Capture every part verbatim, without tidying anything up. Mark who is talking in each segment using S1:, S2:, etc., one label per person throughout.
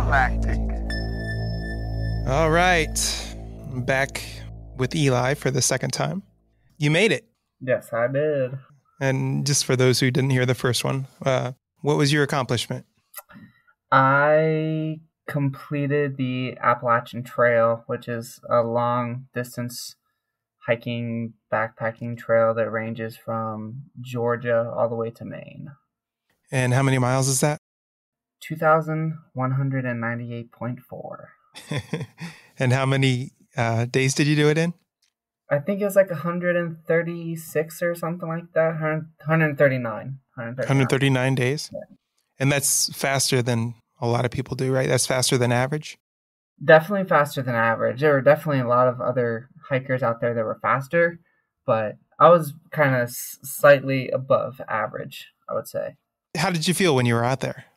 S1: Galactic.
S2: All right. I'm back with Eli for the second time. You made it.
S3: Yes, I did.
S2: And just for those who didn't hear the first one, uh, what was your accomplishment?
S3: I completed the Appalachian Trail, which is a long distance hiking, backpacking trail that ranges from Georgia all the way to Maine.
S2: And how many miles is that?
S3: two thousand one hundred ninety-eight point four.
S2: And how many uh, days did you do it in?
S3: I think it was like one hundred thirty-six or something like that. one hundred thirty-nine. one hundred thirty-nine,
S2: one hundred thirty-nine days?
S3: Yeah.
S2: And that's faster than a lot of people do, right? That's faster than average?
S3: Definitely faster than average. There were definitely a lot of other hikers out there that were faster, but I was kind of slightly above average, I would say.
S2: How did you feel when you were out there?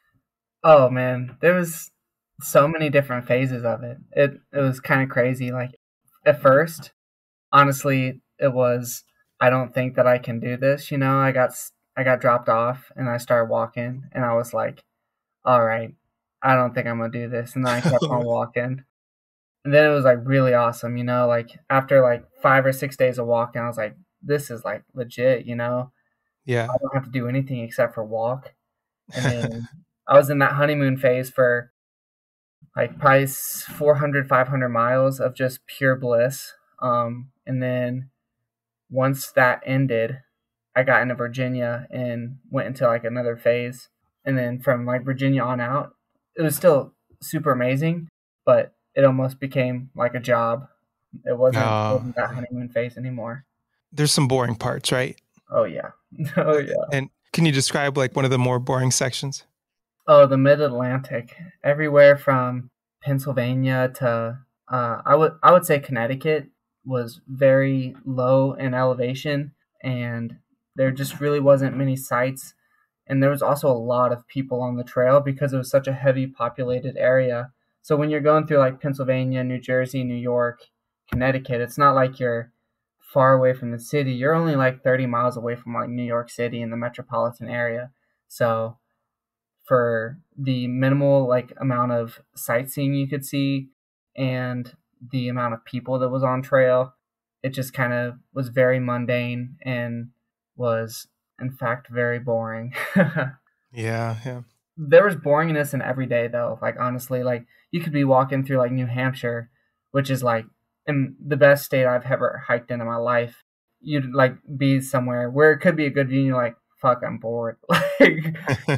S3: Oh, man. There was so many different phases of it. It it was kind of crazy. Like, at first, honestly, it was, I don't think that I can do this. You know, I got I got dropped off and I started walking and I was like, all right, I don't think I'm going to do this. And then I kept on walking. And then it was like really awesome, you know, like after like five or six days of walking, I was like, this is like legit, you know?
S2: Yeah.
S3: I don't have to do anything except for walk. And then I was in that honeymoon phase for like probably four hundred, five hundred miles of just pure bliss. Um, and then once that ended, I got into Virginia and went into like another phase. And then from like Virginia on out, it was still super amazing, but it almost became like a job. It wasn't,
S2: Oh.
S3: it wasn't that honeymoon phase anymore.
S2: There's some boring parts, right?
S3: Oh, yeah. Oh, yeah.
S2: And can you describe like one of the more boring sections?
S3: Oh, the Mid-Atlantic. Everywhere from Pennsylvania to, uh, I would I would say Connecticut was very low in elevation, and there just really wasn't many sites. And there was also a lot of people on the trail because it was such a heavy populated area. So when you're going through like Pennsylvania, New Jersey, New York, Connecticut, it's not like you're far away from the city. You're only like thirty miles away from like New York City in the metropolitan area. So for the minimal like amount of sightseeing you could see and the amount of people that was on trail, it just kind of was very mundane and was in fact very boring.
S2: Yeah, yeah.
S3: There was boringness in every day though. Like honestly, like you could be walking through like New Hampshire, which is like in the best state I've ever hiked in in my life. You'd like be somewhere where it could be a good view and you're like, fuck, I'm bored. Like,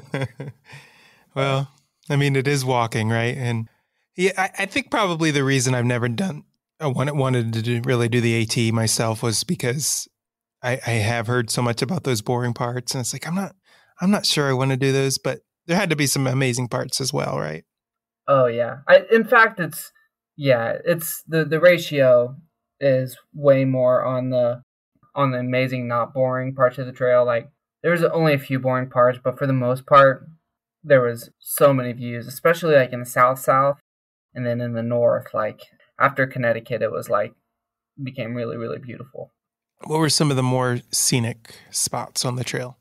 S2: well, I mean, it is walking, right? And yeah, I, I think probably the reason I've never done, I wanted, wanted to do, really do the AT myself was because I, I have heard so much about those boring parts, and it's like I'm not, I'm not sure I want to do those, but there had to be some amazing parts as well, right?
S3: Oh yeah, I in fact it's yeah, it's the the ratio is way more on the on the amazing, not boring parts of the trail. Like there's only a few boring parts, but for the most part, there was so many views, especially like in the south south, and then in the north. Like after Connecticut, it was like became really really beautiful.
S2: What were some of the more scenic spots on the trail?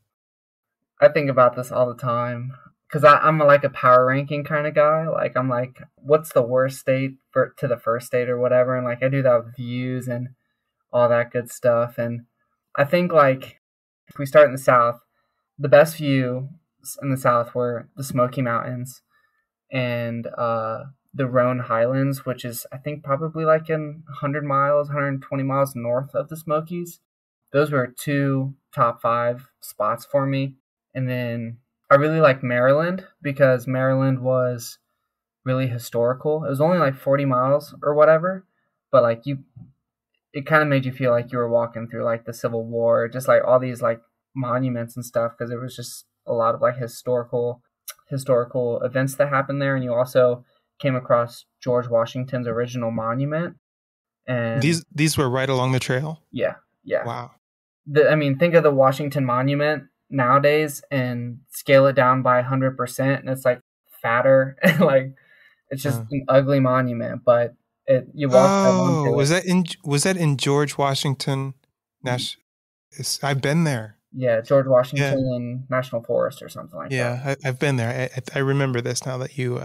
S3: I think about this all the time because I'm a, like a power ranking kind of guy. Like I'm like, what's the worst state for to the first state or whatever, and like I do that with views and all that good stuff. And I think like if we start in the south, the best view in the south were the Smoky Mountains and uh, the Roan Highlands, which is I think probably like in one hundred miles, one hundred twenty miles north of the Smokies. Those were two top five spots for me. And then I really liked Maryland because Maryland was really historical. It was only like forty miles or whatever, but like you, it kind of made you feel like you were walking through like the Civil War, just like all these like monuments and stuff, because there was just a lot of like historical historical events that happened there. And you also came across George Washington's original monument. And
S2: These these were right along the trail?
S3: yeah, yeah.
S2: Wow.
S3: The, I mean, think of the Washington Monument nowadays and scale it down by one hundred percent, and it's like fatter and like it's just
S2: Uh.
S3: an ugly monument. But it you walk.
S2: Oh, was that in was that in George Washington National? I've been there.
S3: Yeah, George Washington yeah. National Forest or something like
S2: yeah,
S3: that.
S2: Yeah, I've been there. I, I remember this now that you uh,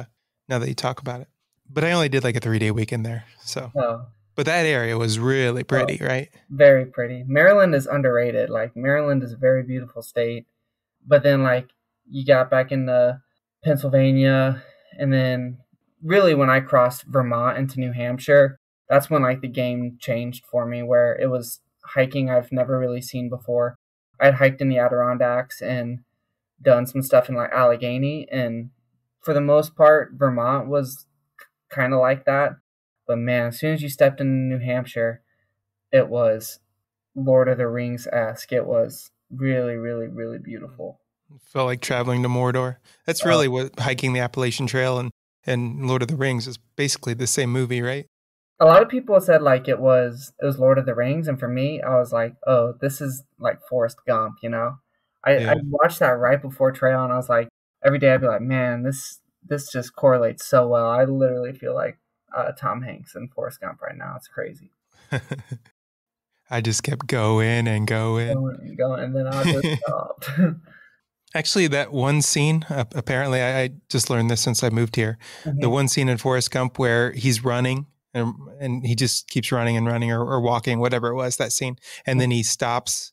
S2: now that you talk about it. But I only did like a three day weekend there. So,
S3: Oh,
S2: but that area was really pretty,
S3: oh,
S2: right?
S3: very pretty. Maryland is underrated. Like Maryland is a very beautiful state. But then like you got back into Pennsylvania, and then really when I crossed Vermont into New Hampshire, that's when like the game changed for me, where it was hiking I've never really seen before. I'd hiked in the Adirondacks and done some stuff in like Allegheny, and for the most part, Vermont was kind of like that. But man, as soon as you stepped into New Hampshire, it was Lord of the Rings-esque. It was really, really, really beautiful.
S2: Felt like traveling to Mordor. That's really uh, what hiking the Appalachian Trail and, and Lord of the Rings is basically the same movie, right?
S3: A lot of people said like it was it was Lord of the Rings, and for me, I was like, oh, this is like Forrest Gump, you know? I, yeah. I watched that right before Trail, and I was like, every day I'd be like, man, this this just correlates so well. I literally feel like uh, Tom Hanks and Forrest Gump right now. It's crazy.
S2: I just kept going and going.
S3: Going and going, and then I just stopped.
S2: Actually, that one scene, uh, apparently, I, I just learned this since I moved here. Mm-hmm. The one scene in Forrest Gump where he's running and, and he just keeps running and running or, or walking, whatever it was, that scene. And then he stops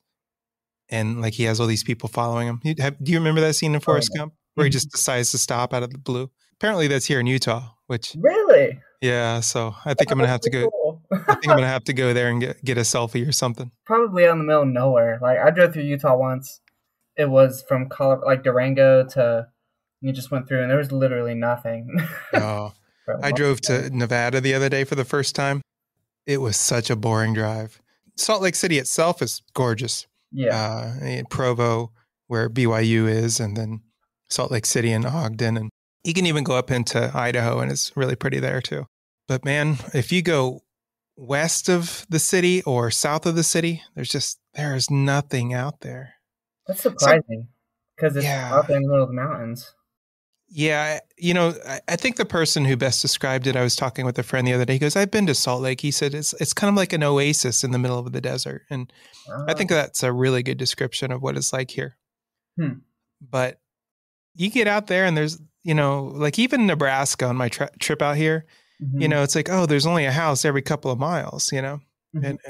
S2: and like he has all these people following him. You have, do you remember that scene in Forrest oh, Gump where mm-hmm. he just decides to stop out of the blue? Apparently that's here in Utah, which...
S3: Really?
S2: Yeah, so I think I'm going to have to go... Cool. I think I'm going to have to go there and get, get a selfie or something.
S3: Probably out in the middle of nowhere. Like, I drove through Utah once. It was from Colorado, like Durango to... You just went through and there was literally nothing.
S2: Oh, I drove to Nevada the other day for the first time. It was such a boring drive. Salt Lake City itself is gorgeous.
S3: Yeah.
S2: Uh, Provo, where B Y U is, and then Salt Lake City and Ogden. And you can even go up into Idaho, and it's really pretty there too. But man, if you go west of the city or south of the city, there's just, there's nothing out there.
S3: That's surprising because so, it's yeah. out there in the middle of the mountains.
S2: Yeah, you know, I, I think the person who best described it, I was talking with a friend the other day. He goes, I've been to Salt Lake. He said, it's it's kind of like an oasis in the middle of the desert. And uh, I think that's a really good description of what it's like here.
S3: Hmm.
S2: But you get out there and there's, you know, like even Nebraska on my tra- trip out here, mm-hmm. you know, it's like, oh, there's only a house every couple of miles, you know, mm-hmm. and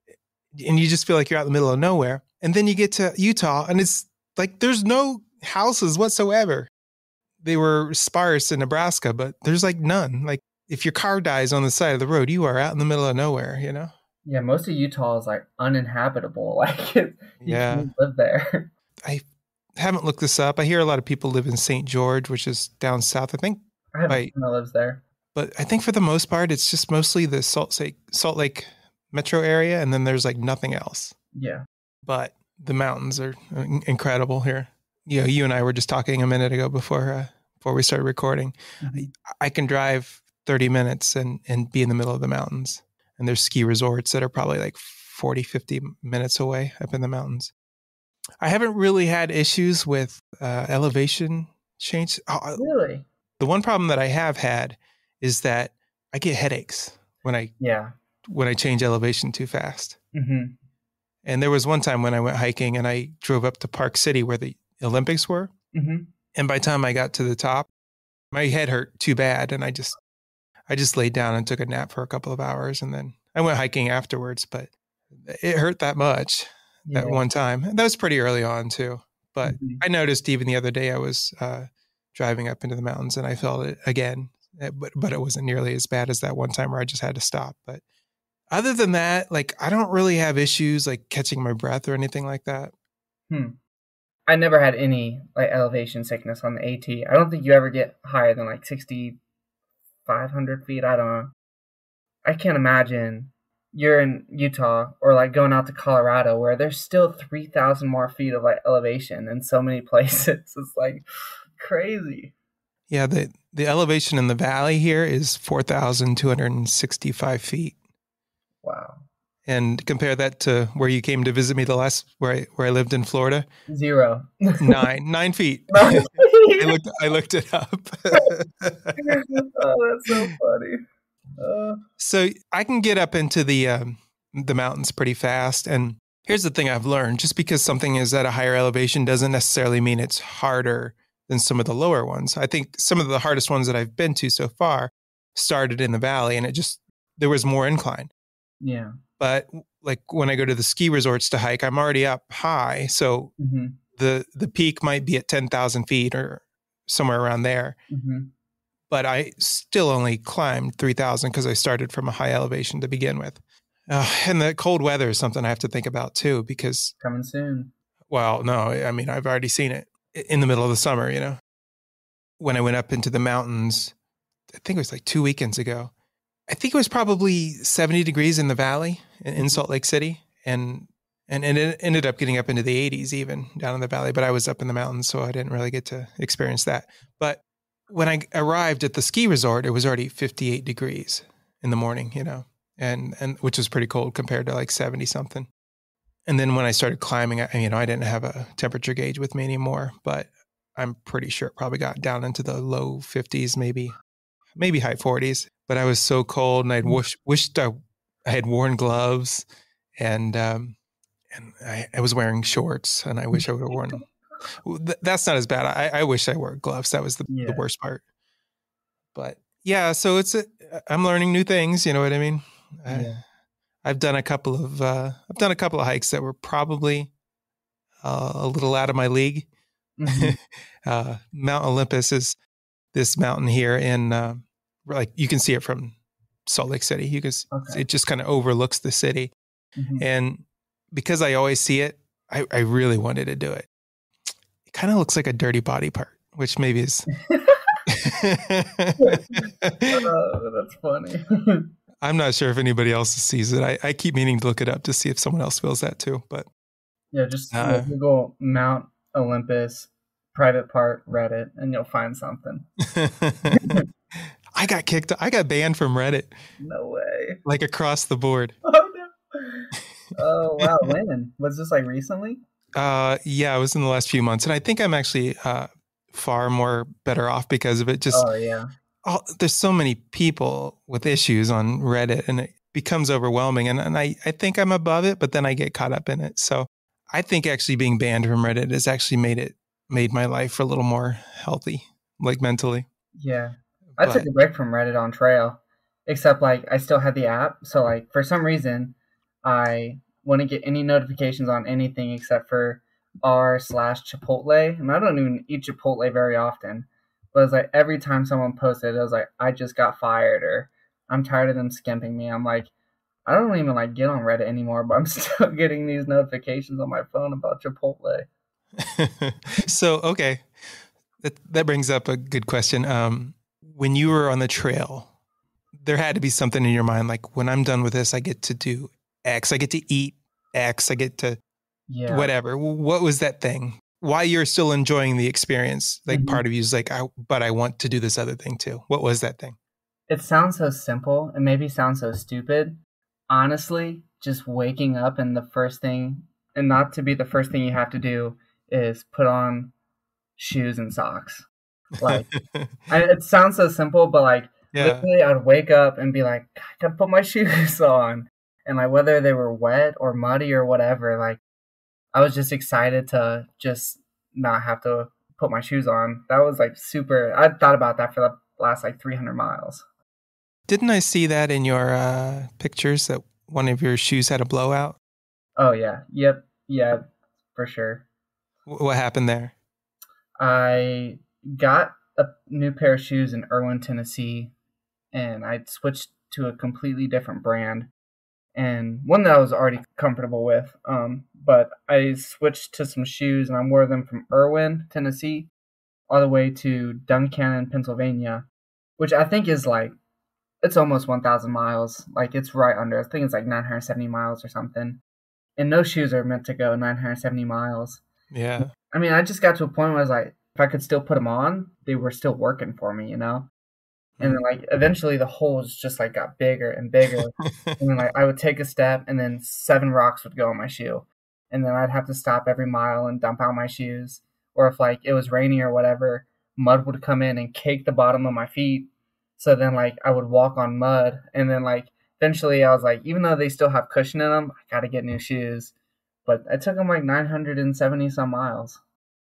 S2: and you just feel like you're out in the middle of nowhere. And then you get to Utah and it's like there's no houses whatsoever. They were sparse in Nebraska, but there's like none. Like if your car dies on the side of the road, you are out in the middle of nowhere, you know?
S3: Yeah, most of Utah is like uninhabitable. Like you
S2: yeah.
S3: can't live there.
S2: I haven't looked this up. I hear a lot of people live in Saint George, which is down south, I think.
S3: I have a friend that lives there.
S2: But I think for the most part, it's just mostly the Salt Lake, Salt Lake metro area, and then there's like nothing else.
S3: Yeah.
S2: But the mountains are incredible here. You know, you and I were just talking a minute ago before uh, before we started recording. Mm-hmm. I, I can drive thirty minutes and, and be in the middle of the mountains. And there's ski resorts that are probably like forty, fifty minutes away up in the mountains. I haven't really had issues with uh, elevation change. Oh,
S3: really?
S2: The one problem that I have had is that I get headaches when I
S3: yeah.
S2: when I change elevation too fast.
S3: Mm-hmm.
S2: And there was one time when I went hiking and I drove up to Park City where the Olympics were.
S3: Mm-hmm.
S2: And by the time I got to the top, my head hurt too bad. And I just, I just laid down and took a nap for a couple of hours. And then I went hiking afterwards, but it hurt that much yeah. that one time. And that was pretty early on too. But mm-hmm. I noticed even the other day I was uh, driving up into the mountains and I felt it again, but, but it wasn't nearly as bad as that one time where I just had to stop. But other than that, like, I don't really have issues like catching my breath or anything like that.
S3: Hmm. I never had any like elevation sickness on the AT. I don't think you ever get higher than like sixty-five hundred feet. I don't know. I can't imagine you're in Utah or like going out to Colorado where there's still three thousand more feet of like elevation in so many places. It's like crazy.
S2: Yeah. The, the elevation in the valley here is four thousand two hundred sixty-five feet.
S3: Wow.
S2: And compare that to where you came to visit me the last, where I, where I lived in Florida.
S3: Zero.
S2: Nine, nine feet. I looked, I looked it up.
S3: Oh, that's so funny. Uh,
S2: so I can get up into the, um, the mountains pretty fast. And here's the thing I've learned, just because something is at a higher elevation doesn't necessarily mean it's harder than some of the lower ones. I think some of the hardest ones that I've been to so far started in the valley, and it just, there was more incline.
S3: Yeah.
S2: But like when I go to the ski resorts to hike, I'm already up high. So
S3: Mm-hmm.
S2: the, the peak might be at ten thousand feet or somewhere around there.
S3: Mm-hmm.
S2: But I still only climbed three thousand because I started from a high elevation to begin with. Uh, and the cold weather is something I have to think about too, because,
S3: Coming soon.
S2: well, no, I mean, I've already seen it in the middle of the summer, you know, when I went up into the mountains, I think it was like two weekends ago. I think it was probably seventy degrees in the valley in Salt Lake City. And, and, and it ended up getting up into the eighties even down in the valley, but I was up in the mountains, so I didn't really get to experience that. But when I arrived at the ski resort, it was already fifty-eight degrees in the morning, you know, and, and which was pretty cold compared to like seventy something. And then when I started climbing, I, you know, I didn't have a temperature gauge with me anymore, but I'm pretty sure it probably got down into the low fifties, maybe, maybe high forties. But I was so cold, and I'd wish, wished I, I had worn gloves, and um, and I, I was wearing shorts, and I wish I would have worn. Th- that's not as bad. I, I wish I wore gloves. That was the,
S3: Yeah.
S2: the worst part. But yeah, so it's a, I'm learning new things. You know what I mean? I,
S3: Yeah.
S2: I've done a couple of uh, I've done a couple of hikes that were probably uh, a little out of my league.
S3: Mm-hmm.
S2: uh, Mount Olympus is this mountain here in uh, like you can see it from Salt Lake City. You can
S3: Okay.
S2: it just kind of overlooks the city,
S3: Mm-hmm.
S2: and because I always see it, I, I really wanted to do it. It kind of looks like a dirty body part, which maybe is.
S3: Oh, that's funny.
S2: I'm not sure if anybody else sees it. I, I keep meaning to look it up to see if someone else feels that too. But
S3: Yeah, just
S2: uh,
S3: Google Mount Olympus private part Reddit, and you'll find something.
S2: I got kicked. I got banned from Reddit.
S3: No way.
S2: Like across the board.
S3: Oh no. Oh wow. When was this? Like recently?
S2: Uh, yeah, it was in the last few months, and I think I'm actually uh, far more better off because of it. Just
S3: Oh yeah.
S2: all, there's so many people with issues on Reddit, and it becomes overwhelming. And, and I, I think I'm above it, but then I get caught up in it. So I think actually being banned from Reddit has actually made it made my life a little more healthy, like mentally.
S3: Yeah. I
S2: But,
S3: took a break from Reddit on Trail, except like I still had the app. So like for some reason, I wouldn't get any notifications on anything except for r slash Chipotle, and I don't even eat Chipotle very often. But it's like every time someone posted, it was like I just got fired or I'm tired of them skimping me. I'm like, I don't even like get on Reddit anymore, but I'm still getting these notifications on my phone about Chipotle.
S2: so okay, that that brings up a good question. Um, when you were on the trail, there had to be something in your mind like, when I'm done with this, I get to do X. I get to eat X. I get to
S3: Yeah.
S2: whatever. What was that thing? Why you're still enjoying the experience? Like
S3: Mhm.
S2: part of you is like, I, but I want to do this other thing too. What was that thing?
S3: It sounds so simple and maybe sounds so stupid. Honestly, just waking up and the first thing, and not to be the first thing you have to do, is put on shoes and socks. Like, I, it sounds so simple, but like,
S2: Yeah.
S3: literally, I'd wake up and be like, I gotta put my shoes on. And like, whether they were wet or muddy or whatever, like, I was just excited to just not have to put my shoes on. That was like super. I thought about that for the last like three hundred miles.
S2: Didn't I see that in your uh, pictures that one of your shoes had a blowout?
S3: Oh, yeah. Yep. Yeah, for sure.
S2: W- What happened there?
S3: I got a new pair of shoes in Irwin, Tennessee, and I switched to a completely different brand, and one that I was already comfortable with. Um, but I switched to some shoes, and I wore them from Irwin, Tennessee, all the way to Duncannon, Pennsylvania, which I think is like, it's almost one thousand miles. Like, it's right under. I think it's like nine hundred seventy miles or something. And those shoes are meant to go nine hundred seventy miles.
S2: Yeah.
S3: I mean, I just got to a point where I was like, if I could still put them on, they were still working for me, you know? And then, like, eventually the holes just, like, got bigger and bigger. And then, like, I would take a step, and then seven rocks would go on my shoe. And then I'd have to stop every mile and dump out my shoes. Or if, like, it was rainy or whatever, mud would come in and cake the bottom of my feet. So then, like, I would walk on mud. And then, like, eventually I was like, even though they still have cushion in them, I got to get new shoes. But it took them, like, nine hundred seventy some miles.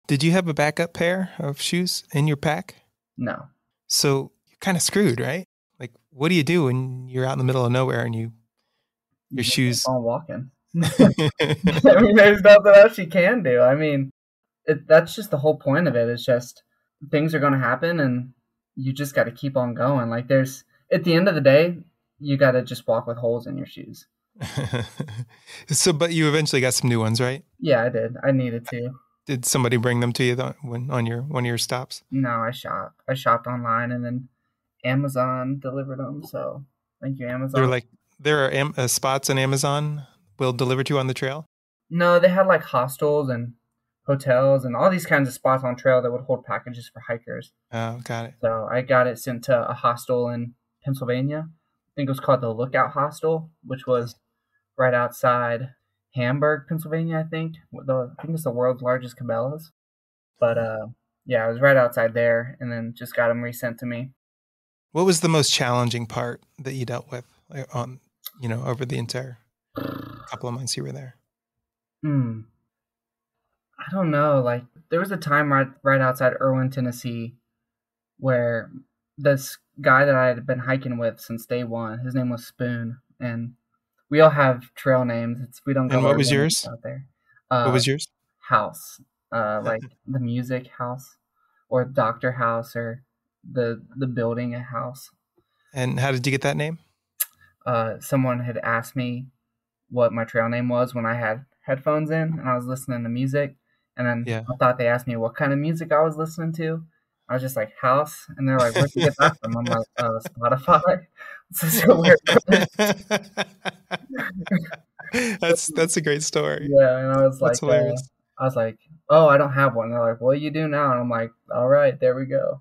S2: Did you have a backup pair of shoes in your pack?
S3: No.
S2: So you're kind of screwed, right? Like, what do you do when you're out in the middle of nowhere and you
S3: You
S2: your
S3: just
S2: shoes?
S3: keep on walking. I mean, there's nothing else you can do. I mean, it, that's just the whole point of it. It's just things are going to happen, and you just got to keep on going. Like, there's at the end of the day, you got to just walk with holes in your shoes.
S2: So, but you eventually got some new ones, right?
S3: Yeah, I did. I needed to.
S2: Did somebody bring them to you though, when on your one of your stops?
S3: No, I shopped. I shopped online, and then Amazon delivered them. So thank you, Amazon.
S2: They're like there are am- uh, spots on Amazon will deliver to you on the trail.
S3: No, they had like hostels and hotels and all these kinds of spots on trail that would hold packages for hikers.
S2: Oh, got it.
S3: So I got it sent to a hostel in Pennsylvania. I think it was called the Lookout Hostel, which was right outside Hamburg, Pennsylvania, I think. The, I think it's the world's largest Cabela's. But uh, yeah, I was right outside there, and then just got them resent to me.
S2: What was the most challenging part that you dealt with on, you know, over the entire couple of months you were there?
S3: Hmm. I don't know. Like, there was a time right right outside Irwin, Tennessee, where this guy that I had been hiking with since day one, his name was Spoon, and we all have trail names. It's we don't go.
S2: And what was yours
S3: out there? Uh,
S2: what was yours?
S3: House, uh, like the music house, or Doctor House, or the the building a house.
S2: And how did you get that name?
S3: Uh, someone had asked me what my trail name was when I had headphones in and I was listening to music, and then
S2: Yeah.
S3: I thought they asked me what kind of music I was listening to. I was just like, House, and they're like, where'd you get that from? I'm like, uh, Spotify. It's such a weird.
S2: that's that's a great story.
S3: Yeah, and I was
S2: That's
S3: like, uh,
S2: hilarious.
S3: I was like, oh, I don't have one. They're like, well, you do now, and I'm like, all right, there we go.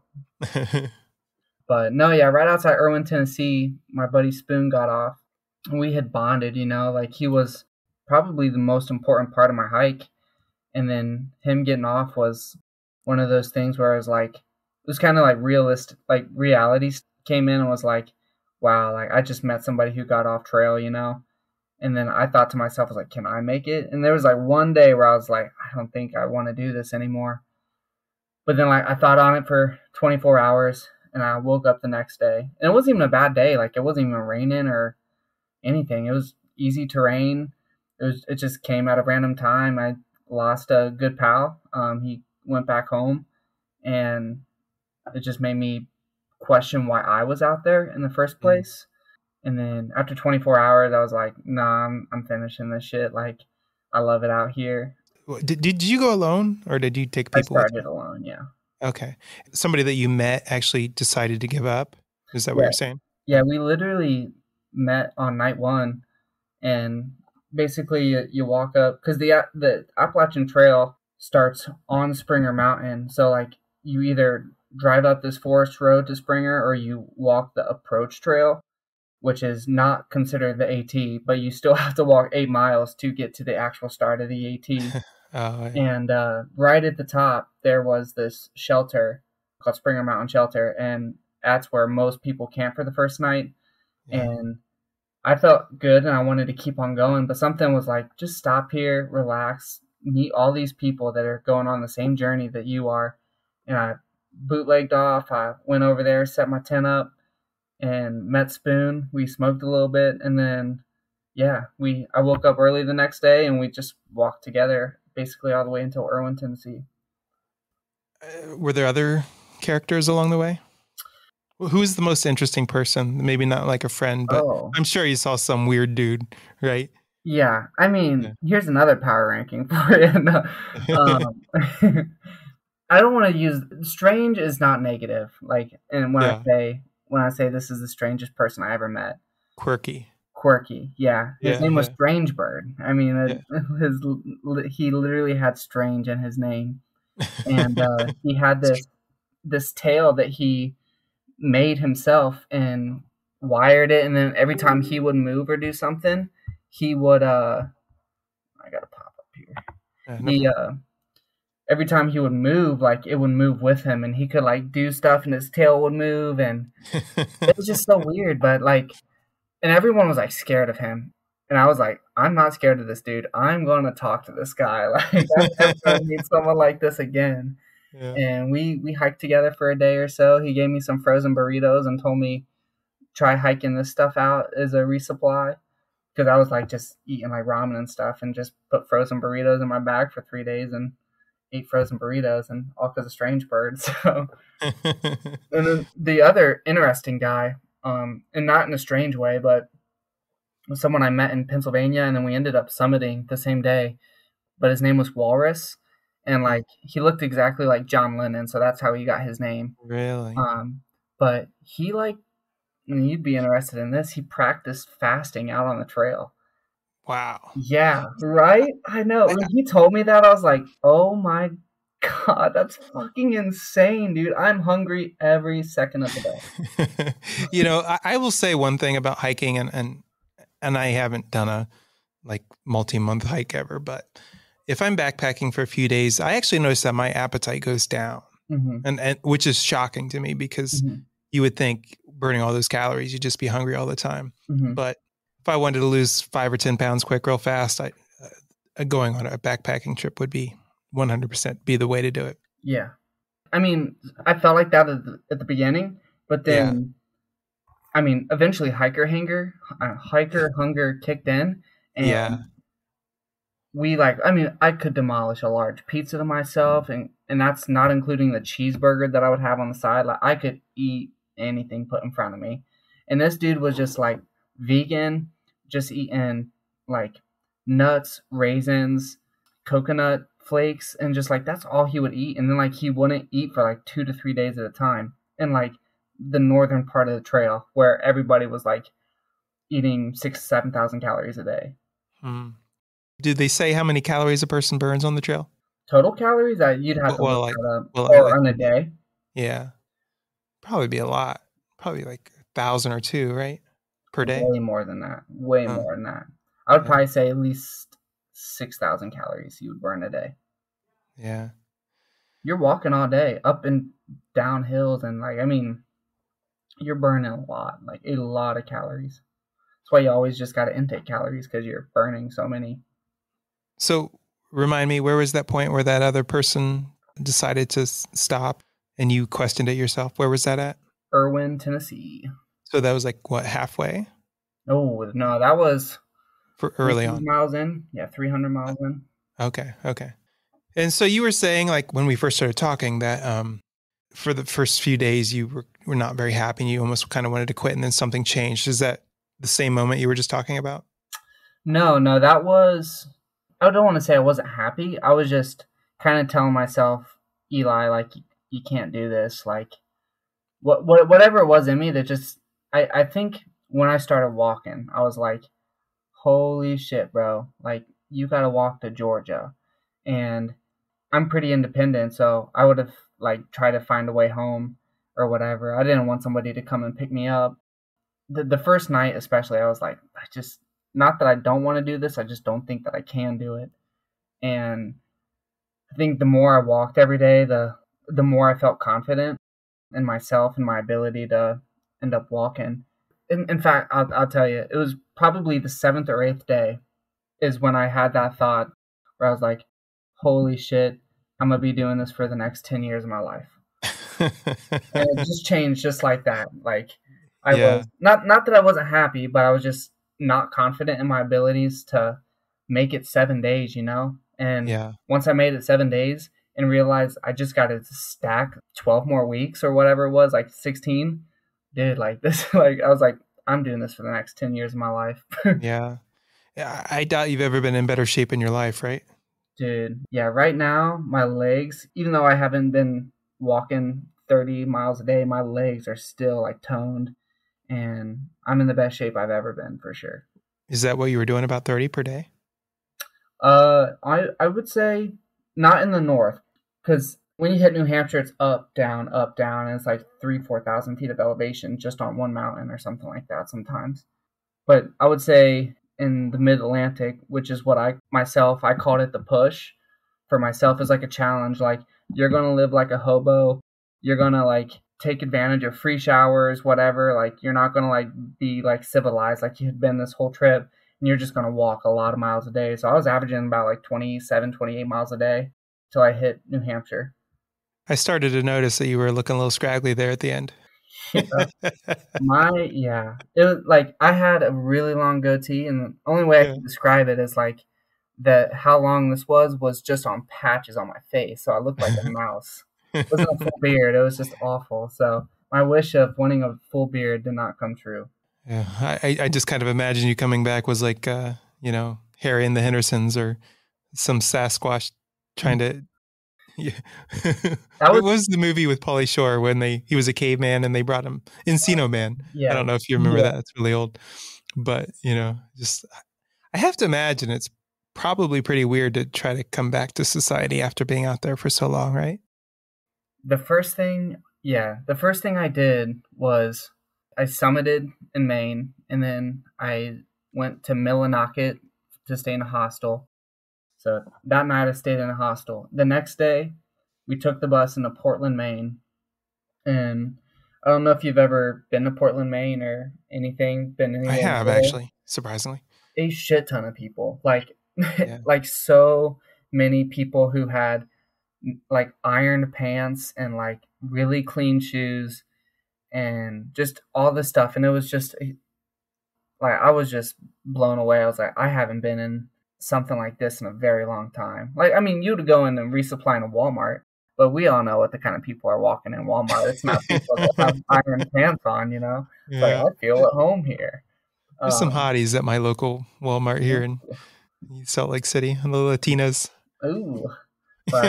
S3: But no, yeah, right outside Irwin, Tennessee, my buddy Spoon got off. We had bonded, you know, like he was probably the most important part of my hike. And then him getting off was one of those things where I was like, it was kind of like realist, like reality came in and was like, wow, like I just met somebody who got off trail, you know? And then I thought to myself, I was like, can I make it? And there was like one day where I was like, I don't think I want to do this anymore. But then like I thought on it for twenty-four hours, and I woke up the next day. And it wasn't even a bad day. Like it wasn't even raining or anything. It was easy terrain. It was it just came at a random time. I lost a good pal. Um, he went back home, and it just made me question why I was out there in the first place. Mm. And then after twenty-four hours, I was like, nah, I'm, I'm finishing this shit. Like, I love it out here.
S2: Did, did you go alone, or did you take people
S3: I started
S2: with you?
S3: alone, yeah.
S2: Okay. Somebody that you met actually decided to give up? Is that what
S3: yeah.
S2: you're saying?
S3: Yeah, we literally met on night one, and basically you, you walk up, because the, the Appalachian Trail starts on Springer Mountain. So, like, you either drive up this forest road to Springer, or you walk the approach trail, which is not considered the AT, but you still have to walk eight miles to get to the actual start of the AT.
S2: Oh, yeah.
S3: And uh, right at the top, there was this shelter called Springer Mountain Shelter, and that's where most people camp for the first night. Yeah. And I felt good, and I wanted to keep on going, but something was like, just stop here, relax, meet all these people that are going on the same journey that you are. And I bootlegged off. I went over there, set my tent up, and met Spoon. We smoked a little bit, and then, yeah, we. I woke up early the next day, and we just walked together basically all the way until Irwin, Tennessee.
S2: Uh, were there other characters along the way? Who's the most interesting person? Maybe not like a friend, but oh. I'm sure you saw some weird dude, right?
S3: Yeah. I mean, yeah. Here's another power ranking for you. No, um, I don't want to use strange is not negative. Like, and when yeah. I say when I say this is the strangest person I ever met.
S2: Quirky.
S3: Quirky. Yeah. His yeah, name was yeah. Strange Bird. I mean, it, yeah. his he literally had strange in his name. And uh, he had this this tail that he made himself and wired it, and then every time he would move or do something, he would uh I gotta pop up here. Yeah, no he uh every time he would move, like it would move with him, and he could like do stuff and his tail would move, and it was just so weird. But like, and everyone was like scared of him. And I was like, I'm not scared of this dude. I'm going to talk to this guy. Like, I'm never going to meet someone like this again.
S2: Yeah.
S3: And we, we hiked together for a day or so. He gave me some frozen burritos and told me, try hiking this stuff out as a resupply. Because I was like just eating like ramen and stuff and just put frozen burritos in my bag for three days and ate frozen burritos and all because of strange birds. So, and then the other interesting guy, um, and not in a strange way, but was someone I met in Pennsylvania, and then we ended up summiting the same day. But his name was Walrus, and like he looked exactly like John Lennon, so that's how he got his name.
S2: Really?
S3: Um, but he like, and you'd be interested in this. He practiced fasting out on the trail.
S2: Wow.
S3: Yeah, right? I know. When he told me that, I was like, oh my God, that's fucking insane, dude. I'm hungry every second of the day.
S2: You know, I, I will say one thing about hiking, and, and, and I haven't done a like multi-month hike ever, but if I'm backpacking for a few days, I actually notice that my appetite goes down,
S3: mm-hmm.
S2: and, and which is shocking to me because mm-hmm. you would think burning all those calories, you'd just be hungry all the time.
S3: Mm-hmm.
S2: But if I wanted to lose five or ten pounds quick, real fast, I, uh, going on a backpacking trip would be one hundred percent be the way to do it.
S3: Yeah. I mean, I felt like that at the, at the beginning, but then, yeah. I mean, eventually hiker hanger, uh, hiker hunger kicked in. And
S2: yeah.
S3: we like, I mean, I could demolish a large pizza to myself, and, and that's not including the cheeseburger that I would have on the side. Like, I could eat anything put in front of me. And this dude was just like vegan, just eating like nuts, raisins, coconut flakes, and just like that's all he would eat. And then like he wouldn't eat for like two to three days at a time in like the northern part of the trail where everybody was like eating six, seven thousand calories a day.
S2: Hmm. Do they say how many calories a person burns on the trail?
S3: Total calories? That you'd have to
S2: well,
S3: look
S2: like,
S3: that up.
S2: well,
S3: or
S2: like,
S3: on a day.
S2: Yeah. Probably be a lot. Probably like a thousand or two, right? Per day?
S3: Way more than that. Way huh. more than that. I would yeah. probably say at least six thousand calories you would burn a day.
S2: Yeah.
S3: You're walking all day, up and down hills, and like, I mean, you're burning a lot, like a lot of calories. That's why you always just got to intake calories, because you're burning so many.
S2: So remind me, where was that point where that other person decided to stop and you questioned it yourself? Where was that at?
S3: Irwin, Tennessee.
S2: So that was like, what, halfway?
S3: Oh, no, that was
S2: for early on.
S3: miles in. Yeah, three hundred miles in.
S2: Okay, okay. And so you were saying, like, when we first started talking, that um, for the first few days you were, were not very happy and you almost kind of wanted to quit, and then something changed. Is that the same moment you were just talking about?
S3: No, no, that was, I don't want to say I wasn't happy. I was just kind of telling myself, Eli, like, you can't do this. Like, what, what, whatever it was in me that just, I, I think when I started walking, I was like, holy shit, bro. Like, you got to walk to Georgia. And I'm pretty independent, so I would have, like, tried to find a way home or whatever. I didn't want somebody to come and pick me up. The, the first night especially, I was like, I just, not that I don't want to do this, I just don't think that I can do it. And I think the more I walked every day, the the more I felt confident in myself and my ability to end up walking. In, in fact, I'll, I'll tell you, it was probably the seventh or eighth day is when I had that thought where I was like, holy shit, I'm going to be doing this for the next ten years of my life. And it just changed just like that. Like, I yeah. was, not, not that I wasn't happy, but I was just not confident in my abilities to make it seven days, you know? And
S2: yeah.
S3: once I made it seven days and realized I just got to stack twelve more weeks or whatever it was, like sixteen, dude, like this, like, I was like, I'm doing this for the next ten years of my life.
S2: yeah. Yeah. I doubt you've ever been in better shape in your life, right?
S3: Dude, yeah, right now, my legs, even though I haven't been walking thirty miles a day, my legs are still like toned, and I'm in the best shape I've ever been, for sure.
S2: Is that what you were doing, about thirty per day?
S3: Uh, I, I would say not in the north, because when you hit New Hampshire, it's up, down, up, down, and it's like three, four thousand feet of elevation just on one mountain or something like that sometimes. But I would say in the mid-Atlantic, which is what I myself, I called it the push for myself, as like a challenge. Like, you're going to live like a hobo. You're going to like take advantage of free showers, whatever. Like, you're not going to like be like civilized like you had been this whole trip. and you're just going to walk a lot of miles a day. So I was averaging about like twenty-seven, twenty-eight miles a day till I hit New Hampshire.
S2: I started to notice that you were looking a little scraggly there at the end.
S3: Yeah. My, yeah. It was like I had a really long goatee, and the only way I
S2: Yeah.
S3: can describe it is like that how long this was was just on patches on my face. So I looked like a mouse. It wasn't a full beard. It was just awful. So my wish of wanting a full beard did not come true.
S2: Yeah, I, I just kind of imagine you coming back was like, uh, you know, Harry and the Hendersons or some Sasquatch trying to. Yeah.
S3: That
S2: What
S3: was
S2: was the movie with Pauly Shore when they he was a caveman and they brought him Encino Man?
S3: yeah.
S2: I don't know if you remember
S3: Yeah.
S2: that. It's really old, but you know, just I have to imagine it's probably pretty weird to try to come back to society after being out there for so long, right?
S3: The first thing, yeah, the first thing I did was I summited in Maine, and then I went to Millinocket to stay in a hostel. So that night I stayed in a hostel. The next day, we took the bus into Portland, Maine. And I don't know if you've ever been to Portland, Maine or anything. Been anywhere
S2: I have
S3: there.
S2: actually, surprisingly.
S3: A shit ton of people. Like,
S2: Yeah.
S3: like so many people who had like ironed pants and like really clean shoes and just all this stuff. And it was just like, I was just blown away. I was like, I haven't been in something like this in a very long time. Like, I mean, you'd go in and resupply in a Walmart, but we all know what the kind of people are walking in Walmart. It's not people that have iron pants on, you know? It's
S2: Yeah.
S3: like, I feel at home here.
S2: There's
S3: Um,
S2: some hotties at my local Walmart here in Salt Lake City, the Latinas.
S3: Ooh. But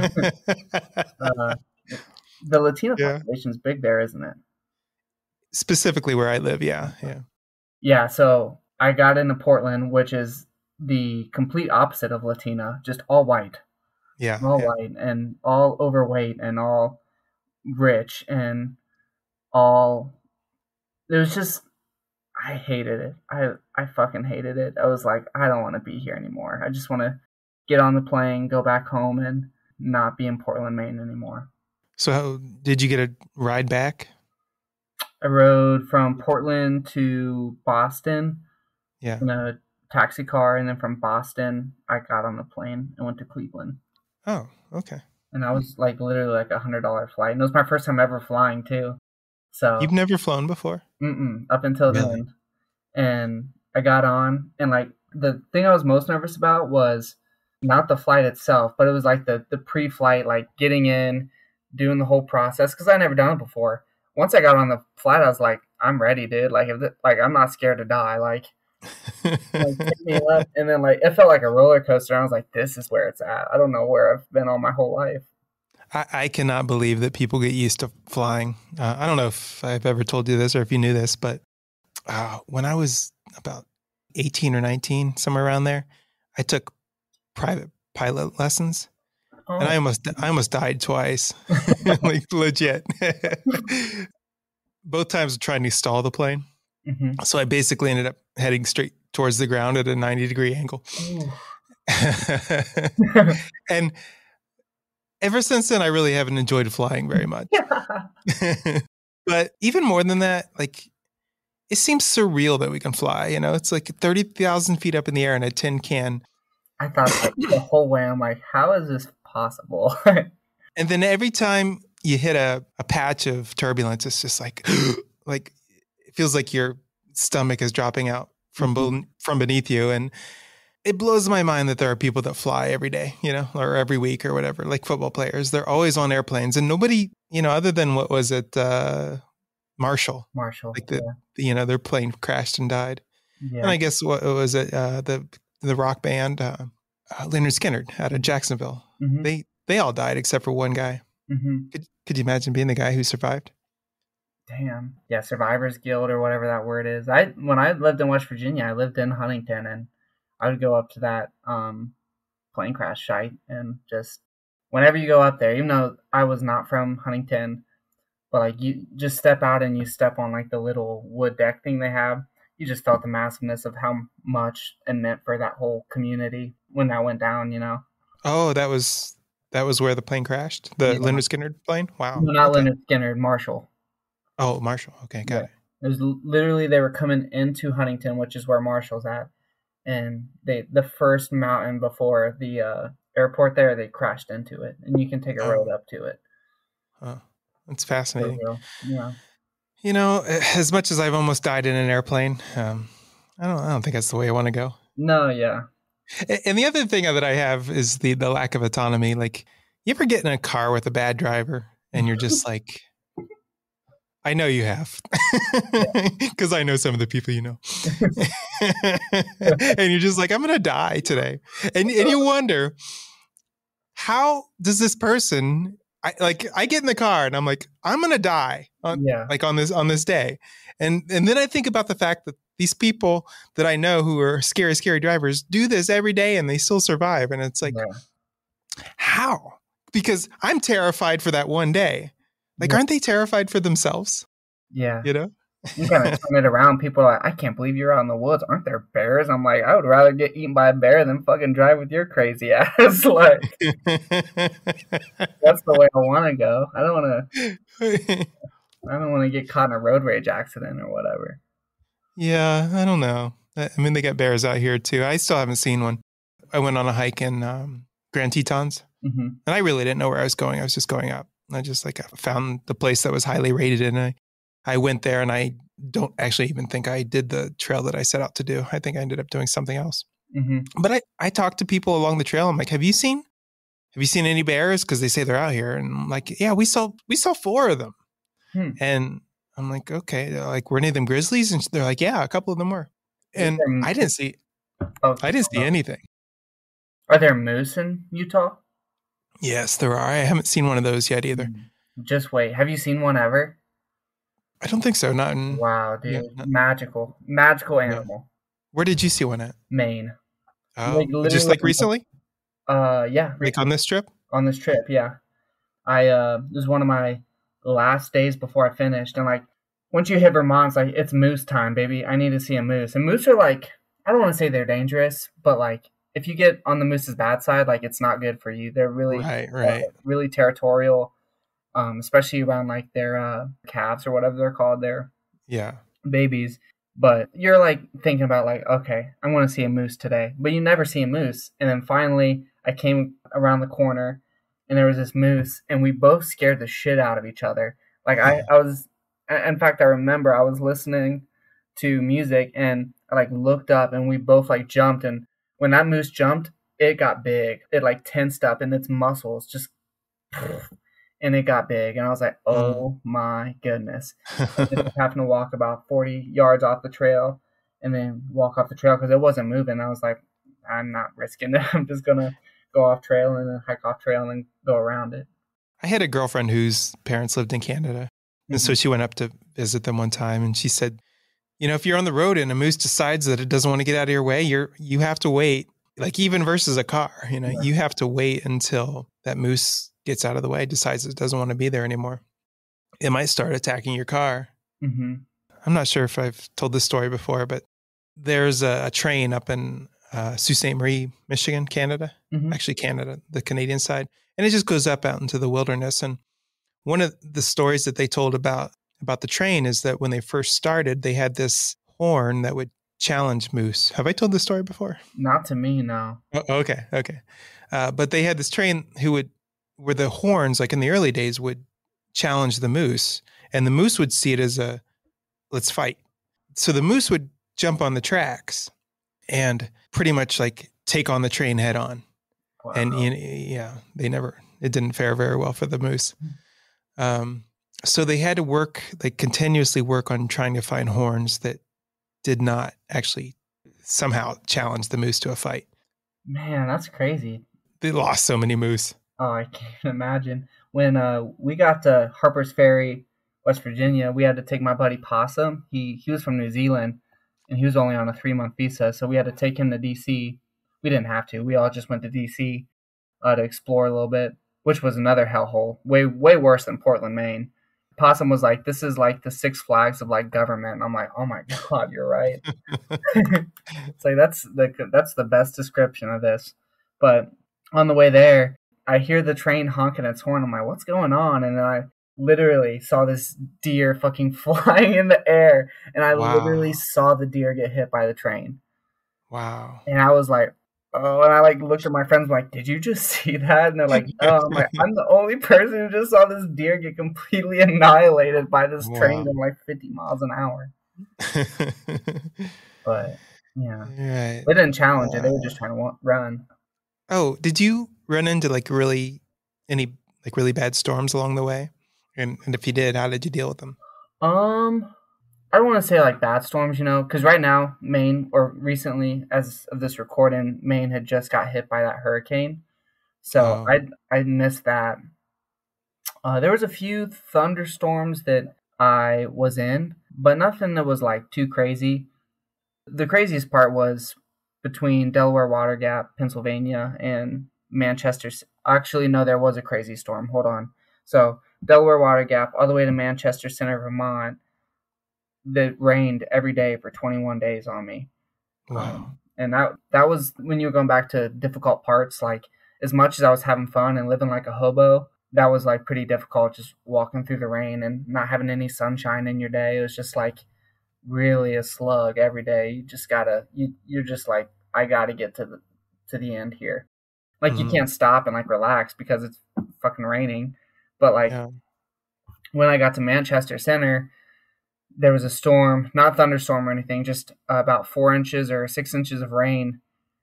S3: uh, the Latino
S2: Yeah.
S3: population's big there, isn't it?
S2: Specifically where I live, yeah, yeah.
S3: Yeah, so I got into Portland, which is the complete opposite of Latina, just all white.
S2: Yeah.
S3: All
S2: yeah.
S3: white and all overweight and all rich and all it was just I hated it. I I fucking hated it. I was like, I don't want to be here anymore. I just want to get on the plane, go back home, and not be in Portland, Maine anymore.
S2: So how, did you get a ride back?
S3: I rode from Portland to Boston
S2: Yeah.
S3: in a taxi car, and then from Boston, I got on the plane and went to Cleveland.
S2: Oh, okay.
S3: And I was like literally like a hundred dollar flight, and it was my first time ever flying too. So
S2: You've never flown before?
S3: mm-mm, up until
S2: Really?
S3: then, and I got on, and like the thing I was most nervous about was not the flight itself, but it was like the the pre-flight, like getting in, doing the whole process because I never done it before. Once I got on the flight, I was like, I'm ready, dude. Like, if the, like I'm not scared to die. Like, like pick me up, and then like it felt like a roller coaster. I was like, this is where it's at. I don't know where I've been all my whole life.
S2: I, I cannot believe that people get used to flying. Uh, I don't know if I've ever told you this or if you knew this, but uh, when I was about eighteen or nineteen, somewhere around there, I took private pilot lessons.
S3: Oh.
S2: And I almost, I almost died twice, like legit. Both times trying to stall the plane.
S3: Mm-hmm.
S2: So I basically ended up heading straight towards the ground at a ninety degree angle. And ever since then, I really haven't enjoyed flying very much. But even more than that, like it seems surreal that we can fly. You know, it's like thirty thousand feet up in the air in a tin can.
S3: I thought like, the whole way, I'm like, how is this possible?
S2: And then every time you hit a, a patch of turbulence, it's just like, like it feels like your stomach is dropping out from mm-hmm. from beneath you. And it blows my mind that there are people that fly every day, you know, or every week or whatever, like football players. They're always on airplanes, and nobody, you know, other than what was it, uh, Marshall,
S3: Marshall,
S2: like the,
S3: yeah.
S2: the, you know, their plane crashed and died. Yeah. And I guess what was it, uh, the the rock band, uh, uh, Leonard Skinner out of Jacksonville. Mm-hmm. They they all died except for one guy. Mm-hmm. Could could you imagine being the guy who survived?
S3: Damn. Yeah, Survivors Guild or whatever that word is. I when I lived in West Virginia, I lived in Huntington, and I would go up to that um, plane crash site and just whenever you go up there, even though I was not from Huntington, but like you just step out and you step on like the little wood deck thing they have. You just felt the massiveness of how much it meant for that whole community when that went down, you know?
S2: Oh, that was that was where the plane crashed? The yeah. Leonard Skinner plane? Wow.
S3: No, not okay. Leonard Skinner, Marshall.
S2: Oh, Marshall. Okay, got
S3: yeah.
S2: it.
S3: It was literally, they were coming into Huntington, which is where Marshall's at. and they the first mountain before the uh, airport there, they crashed into it, and you can take a road
S2: Oh,
S3: up to it.
S2: oh, that's
S3: For
S2: fascinating.
S3: real. Yeah.
S2: You know, as much as I've almost died in an airplane, um, I don't. I don't think that's the way I want to go.
S3: No, yeah.
S2: And the other thing that I have is the the lack of autonomy. Like, you ever get in a car with a bad driver, and you're just like, I know you have, because I know some of the people you know, and you're just like, I'm gonna die today, and and you wonder, how does this person? I like I get in the car and I'm like, I'm gonna die on
S3: Yeah.
S2: like on this on this day, and and then I think about the fact that these people that I know who are scary scary drivers do this every day and they still survive, and it's like,
S3: Yeah.
S2: how? Because I'm terrified for that one day. Like,
S3: Yeah.
S2: aren't they terrified for themselves?
S3: Yeah.
S2: You know?
S3: You kind of turn it around. People are like, I can't believe you're out in the woods. Aren't there bears? I'm like, I would rather get eaten by a bear than fucking drive with your crazy ass. Like, that's the way I want to go. I don't want to. I don't want to get caught in a road rage accident or whatever.
S2: Yeah, I don't know. I mean, they got bears out here too. I still haven't seen one. I went on a hike in um, Grand Tetons,
S3: Mm-hmm.
S2: and I really didn't know where I was going. I was just going up. I just like found the place that was highly rated, and I, I went there, and I don't actually even think I did the trail that I set out to do. I think I ended up doing something else.
S3: Mm-hmm.
S2: But I, I talked to people along the trail. I'm like, have you seen, have you seen any bears? Because they say they're out here, and I'm like, yeah, we saw we saw four of them,
S3: Hmm.
S2: and I'm like, okay, they're like, were any of them grizzlies? And they're like, yeah, a couple of them were, and
S3: there-
S2: I didn't see,
S3: Oh,
S2: I didn't see anything.
S3: Are there moose in Utah?
S2: Yes, there are. I haven't seen one of those yet either.
S3: Just wait. Have you seen one ever?
S2: I don't think so. Not in.
S3: Wow, dude.
S2: Yeah, not-
S3: Magical. Magical animal.
S2: Where did you see one at?
S3: Maine.
S2: Oh,
S3: Like, literally
S2: just like
S3: like-
S2: recently,
S3: Uh, yeah.
S2: like on this trip.
S3: on this trip, yeah. I uh it was one of my last days before I finished, and like once you hit Vermont, it's like it's moose time, baby. I need to see a moose. And moose are like, I don't want to say they're dangerous, but like if you get on the moose's bad side, like it's not good for you. They're really
S2: Right, right.
S3: uh, really territorial, um, especially around like their uh, calves or whatever they're called, their
S2: Yeah.
S3: babies. But you're like thinking about like, okay, I want to see a moose today, but you never see a moose. And then finally, I came around the corner, and there was this moose, and we both scared the shit out of each other. Like I, I was, in fact, I remember I was listening to music, and I like looked up, and we both like jumped, and when that moose jumped, it got big. It like tensed up, and its muscles just, and it got big, and I was like, oh mm. my goodness. I ended up having to walk about forty yards off the trail, and then walk off the trail because it wasn't moving. I was like, I'm not risking it. I'm just gonna go off trail and then hike off trail and then go around it.
S2: I had a girlfriend whose parents lived in Canada, and mm-hmm. so she went up to visit them one time, and she said, you know, if you're on the road and a moose decides that it doesn't want to get out of your way, you're you have to wait. Like even versus a car, you know, yeah. you have to wait until that moose gets out of the way, decides it doesn't want to be there anymore. It might start attacking your car.
S3: Mm-hmm.
S2: I'm not sure if I've told this story before, but there's a, a train up in uh, Sault Ste. Marie, Michigan, Canada, mm-hmm. actually Canada, the Canadian side. And it just goes up out into the wilderness. And one of the stories that they told about, about the train is that when they first started, they had this horn that would challenge moose. Have I told this story before?
S3: Not to me, no.
S2: Oh, okay, okay. Uh, but they had this train who would, where the horns, like in the early days, would challenge the moose. And the moose would see it as a, let's fight. So the moose would jump on the tracks and pretty much like take on the train head on. Wow. And you know, yeah, they never, it didn't fare very well for the moose. Um, so they had to work, they continuously work on trying to find horns that did not actually somehow challenge the moose to a fight.
S3: Man, that's crazy.
S2: They lost so many moose.
S3: Oh, I can't imagine. When uh, we got to Harper's Ferry, West Virginia, we had to take my buddy Possum. He he was from New Zealand, and he was only on a three-month visa, so we had to take him to D C. We didn't have to. We all just went to D C uh, to explore a little bit, which was another hellhole. Way, way worse than Portland, Maine. Possum was like, this is like the Six Flags of like government. And I'm like, oh my God, you're right. It's like, that's the, that's the best description of this. But on the way there, I hear the train honking its horn. I'm like, what's going on? And then I literally saw this deer fucking flying in the air. And I wow. literally saw the deer get hit by the train.
S2: Wow.
S3: And I was like, oh, and I like looked at my friends, I'm like, did you just see that? And they're like, no. I'm like, I'm the only person who just saw this deer get completely annihilated by this train
S2: Wow.
S3: going like fifty miles an hour. But yeah,
S2: Right.
S3: they didn't challenge it. They
S2: Uh,
S3: were just trying to wa- run.
S2: oh, did you run into like really any like really bad storms along the way? And and if you did, how did you deal with them?
S3: Um, I don't want to say like bad storms, you know, because right now, Maine, or recently, as of this recording, Maine had just got hit by that hurricane. So
S2: Oh,
S3: I I missed that. Uh, there was a few thunderstorms that I was in, but nothing that was like too crazy. The craziest part was between Delaware Water Gap, Pennsylvania, and Manchester. Actually, no, there was a crazy storm. Hold on. So Delaware Water Gap all the way to Manchester Center, Vermont, that rained every day for twenty-one days on me.
S2: wow.
S3: Um, and that that was when you were going back to difficult parts. Like as much as I was having fun and living like a hobo, that was like pretty difficult. Just walking through the rain and not having any sunshine in your day. It was just like really a slug every day. You just gotta you you're just like I gotta get to the to the end here. Like you
S2: Mhm.
S3: can't stop and like relax because it's fucking raining. But like
S2: Yeah.
S3: when I got to Manchester Center, there was a storm, not thunderstorm or anything, just uh, about four inches or six inches of rain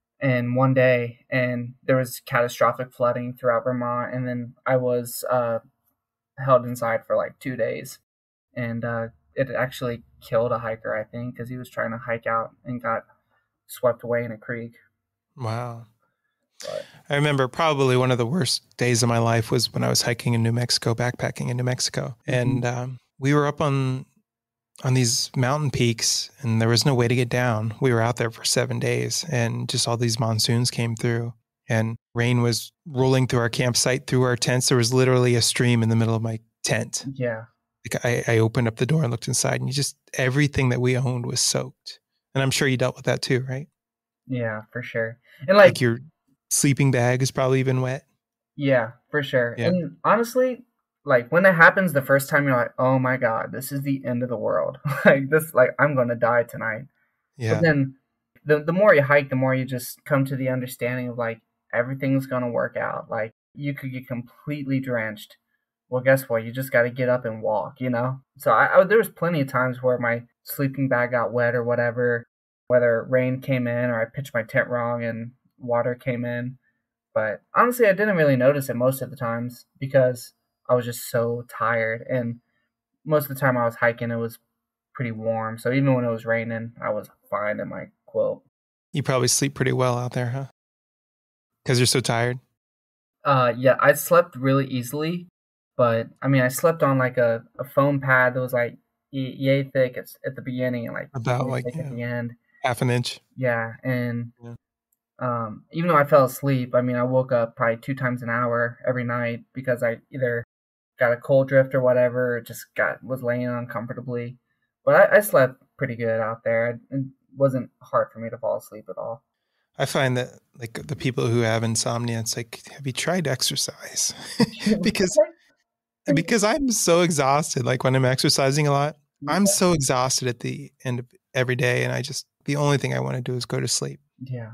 S3: in one day, and there was catastrophic flooding throughout Vermont. And then I was uh, held inside for like two days, and uh, it actually killed a hiker, I think, because he was trying to hike out and got swept away in a creek.
S2: Wow.
S3: But
S2: I remember probably one of the worst days of my life was when I was hiking in New Mexico, backpacking in New Mexico,
S3: mhm.
S2: and um, we were up on on these mountain peaks, and there was no way to get down. We were out there for seven days, and just all these monsoons came through, and rain was rolling through our campsite, through our tents. There was literally a stream in the middle of my tent.
S3: Yeah,
S2: Like I, I opened up the door and looked inside, and you just everything that we owned was soaked. And I'm sure you dealt with that too, right?
S3: yeah, for sure. And like,
S2: Like your sleeping bag is probably even wet.
S3: yeah, for sure.
S2: Yeah.
S3: And honestly, like when it happens the first time, you're like, oh my God, this is the end of the world. Like this, like I'm gonna die tonight. But
S2: Yeah.
S3: then the the more you hike, the more you just come to the understanding of like everything's gonna work out. Like you could get completely drenched. Well, guess what? You just got to get up and walk, you know? So I, I there was plenty of times where my sleeping bag got wet or whatever, whether rain came in or I pitched my tent wrong and water came in. But honestly, I didn't really notice it most of the times because I was just so tired. And most of the time I was hiking, it was pretty warm. So even when it was raining, I was fine in my quilt.
S2: You probably sleep pretty well out there, huh? Because you're so tired.
S3: Uh, yeah, I slept really easily, but I mean, I slept on like a, a foam pad that was like y- yay thick at, at the beginning and like
S2: About
S3: yay
S2: like,
S3: thick
S2: you
S3: at
S2: know,
S3: the end.
S2: half an inch.
S3: Yeah, and
S2: Yeah.
S3: um, even though I fell asleep, I mean, I woke up probably two times an hour every night because I either got a cold drift or whatever, or just got was laying uncomfortably. But I, I slept pretty good out there. It wasn't hard for me to fall asleep at all.
S2: I find that like the people who have insomnia, it's like, have you tried exercise? because because I'm so exhausted. Like when I'm exercising a lot, I'm so exhausted at the end of every day, and I just the only thing I want to do is go to sleep.
S3: Yeah.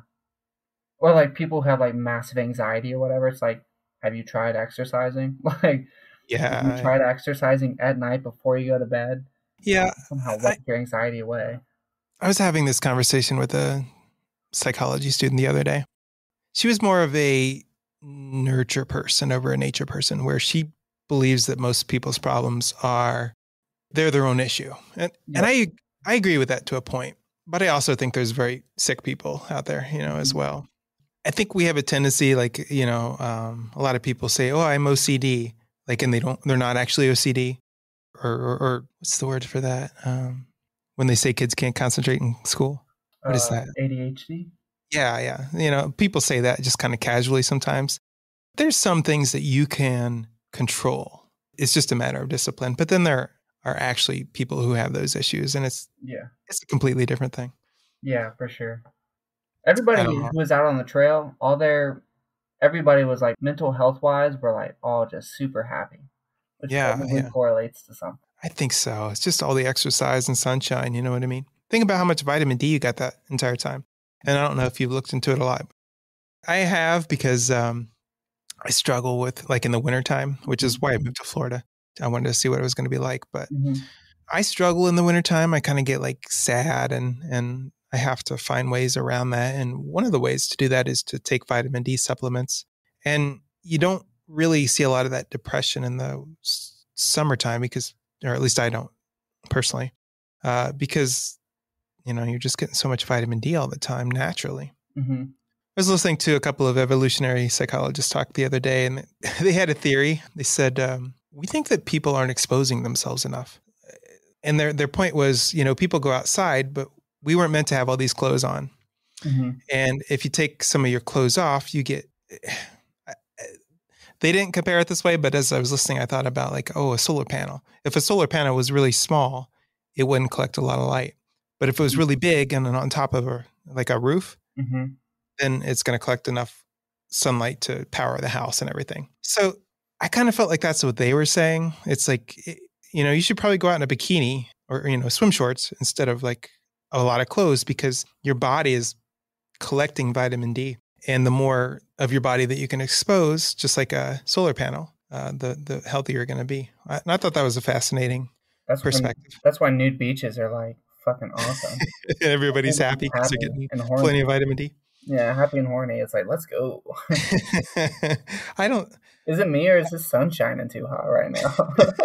S3: Or like people who have like massive anxiety or whatever. It's like, have you tried exercising? Like, have you
S2: Yeah,
S3: tried exercising at night before you go to bed?
S2: yeah.
S3: Somehow
S2: I,
S3: wipe your anxiety away.
S2: I was having this conversation with a psychology student the other day. She was more of a nurture person over a nature person, where she believes that most people's problems are they're their own issue. And and
S3: Yeah.
S2: I I agree with that to a point, but I also think there's very sick people out there, you know, as well. I think we have a tendency, like, you know, um, a lot of people say, "Oh, I'm O C D," like, and they don't, they're not actually O C D, or, or, or what's the word for that? Um, when they say kids can't concentrate in school, what is
S3: Uh,
S2: that?
S3: A D H D?
S2: Yeah, yeah. You know, people say that just kind of casually sometimes. There's some things that you can control. It's just a matter of discipline. But then there are actually people who have those issues, and it's
S3: Yeah.
S2: it's a completely different thing.
S3: Yeah, for sure.
S2: I
S3: Everybody
S2: don't know.
S3: who was out on the trail, all their, everybody was like mental health wise, were like all just super happy, which
S2: Yeah,
S3: probably
S2: yeah.
S3: correlates to something.
S2: I think so. It's just all the exercise and sunshine. You know what I mean? Think about how much vitamin D you got that entire time. And I don't know if you've looked into it a lot. I have because um, I struggle with like in the wintertime, which is why I moved to Florida. I wanted to see what it was going to be like, but
S3: Mm-hmm.
S2: I struggle in the wintertime. I kind of get like sad and, and I have to find ways around that. And one of the ways to do that is to take vitamin D supplements. And you don't really see a lot of that depression in the s- summertime because, or at least I don't personally, uh, because, you know, you're just getting so much vitamin D all the time naturally.
S3: Mm-hmm.
S2: I was listening to a couple of evolutionary psychologists talk the other day, and they had a theory. They said, um, we think that people aren't exposing themselves enough. And their, their point was, you know, people go outside, but we weren't meant to have all these clothes on.
S3: Mm-hmm.
S2: And if you take some of your clothes off, you get, they didn't compare it this way, but as I was listening, I thought about like, oh, a solar panel. If a solar panel was really small, it wouldn't collect a lot of light. But if it was really big and on top of a, like a roof,
S3: Mm-hmm.
S2: then it's going to collect enough sunlight to power the house and everything. So I kind of felt like that's what they were saying. It's like, you know, you should probably go out in a bikini or, you know, swim shorts instead of like a lot of clothes because your body is collecting vitamin D. And the more of your body that you can expose, just like a solar panel, uh, the, the healthier you're going to be. I, and I thought that was a fascinating
S3: That's
S2: perspective.
S3: When, that's why nude beaches are like fucking awesome.
S2: Everybody's happy because they're getting plenty of vitamin D.
S3: Yeah, happy and horny. It's like, let's go.
S2: I don't.
S3: Is it me or is the sun shining too hot right now?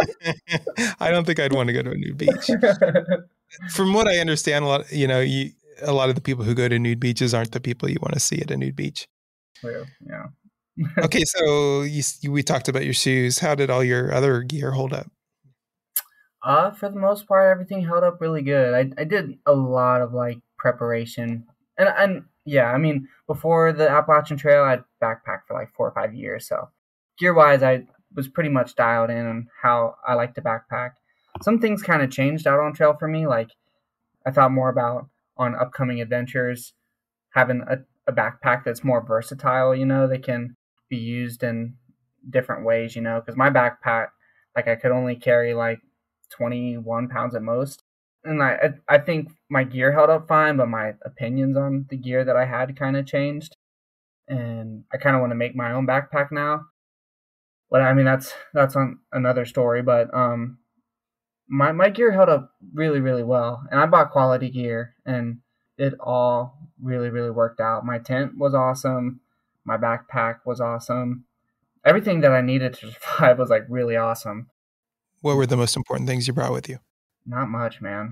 S2: I don't think I'd want to go to a nude beach. From what I understand, a lot, you know, you, a lot of the people who go to nude beaches aren't the people you want to see at a nude beach.
S3: True. Yeah.
S2: Okay, so you, we talked about your shoes. How did all your other gear hold up?
S3: Uh, for the most part, everything held up really good. I I did a lot of like preparation, and and yeah, I mean, before the Appalachian Trail, I'd backpacked for like four or five years. So gear wise, I was pretty much dialed in on how I like to backpack. Some things kind of changed out on trail for me. Like I thought more about on upcoming adventures, having a, a backpack that's more versatile, you know, that can be used in different ways, you know, because my backpack, like I could only carry like twenty-one pounds at most. And I, I think my gear held up fine, but my opinions on the gear that I had kind of changed. And I kind of want to make my own backpack now. But I mean, that's that's on another story. But um, my my gear held up really, really well. And I bought quality gear, and it all really, really worked out. My tent was awesome. My backpack was awesome. Everything that I needed to survive was like really awesome.
S2: What were the most important things you brought with you?
S3: Not much, man.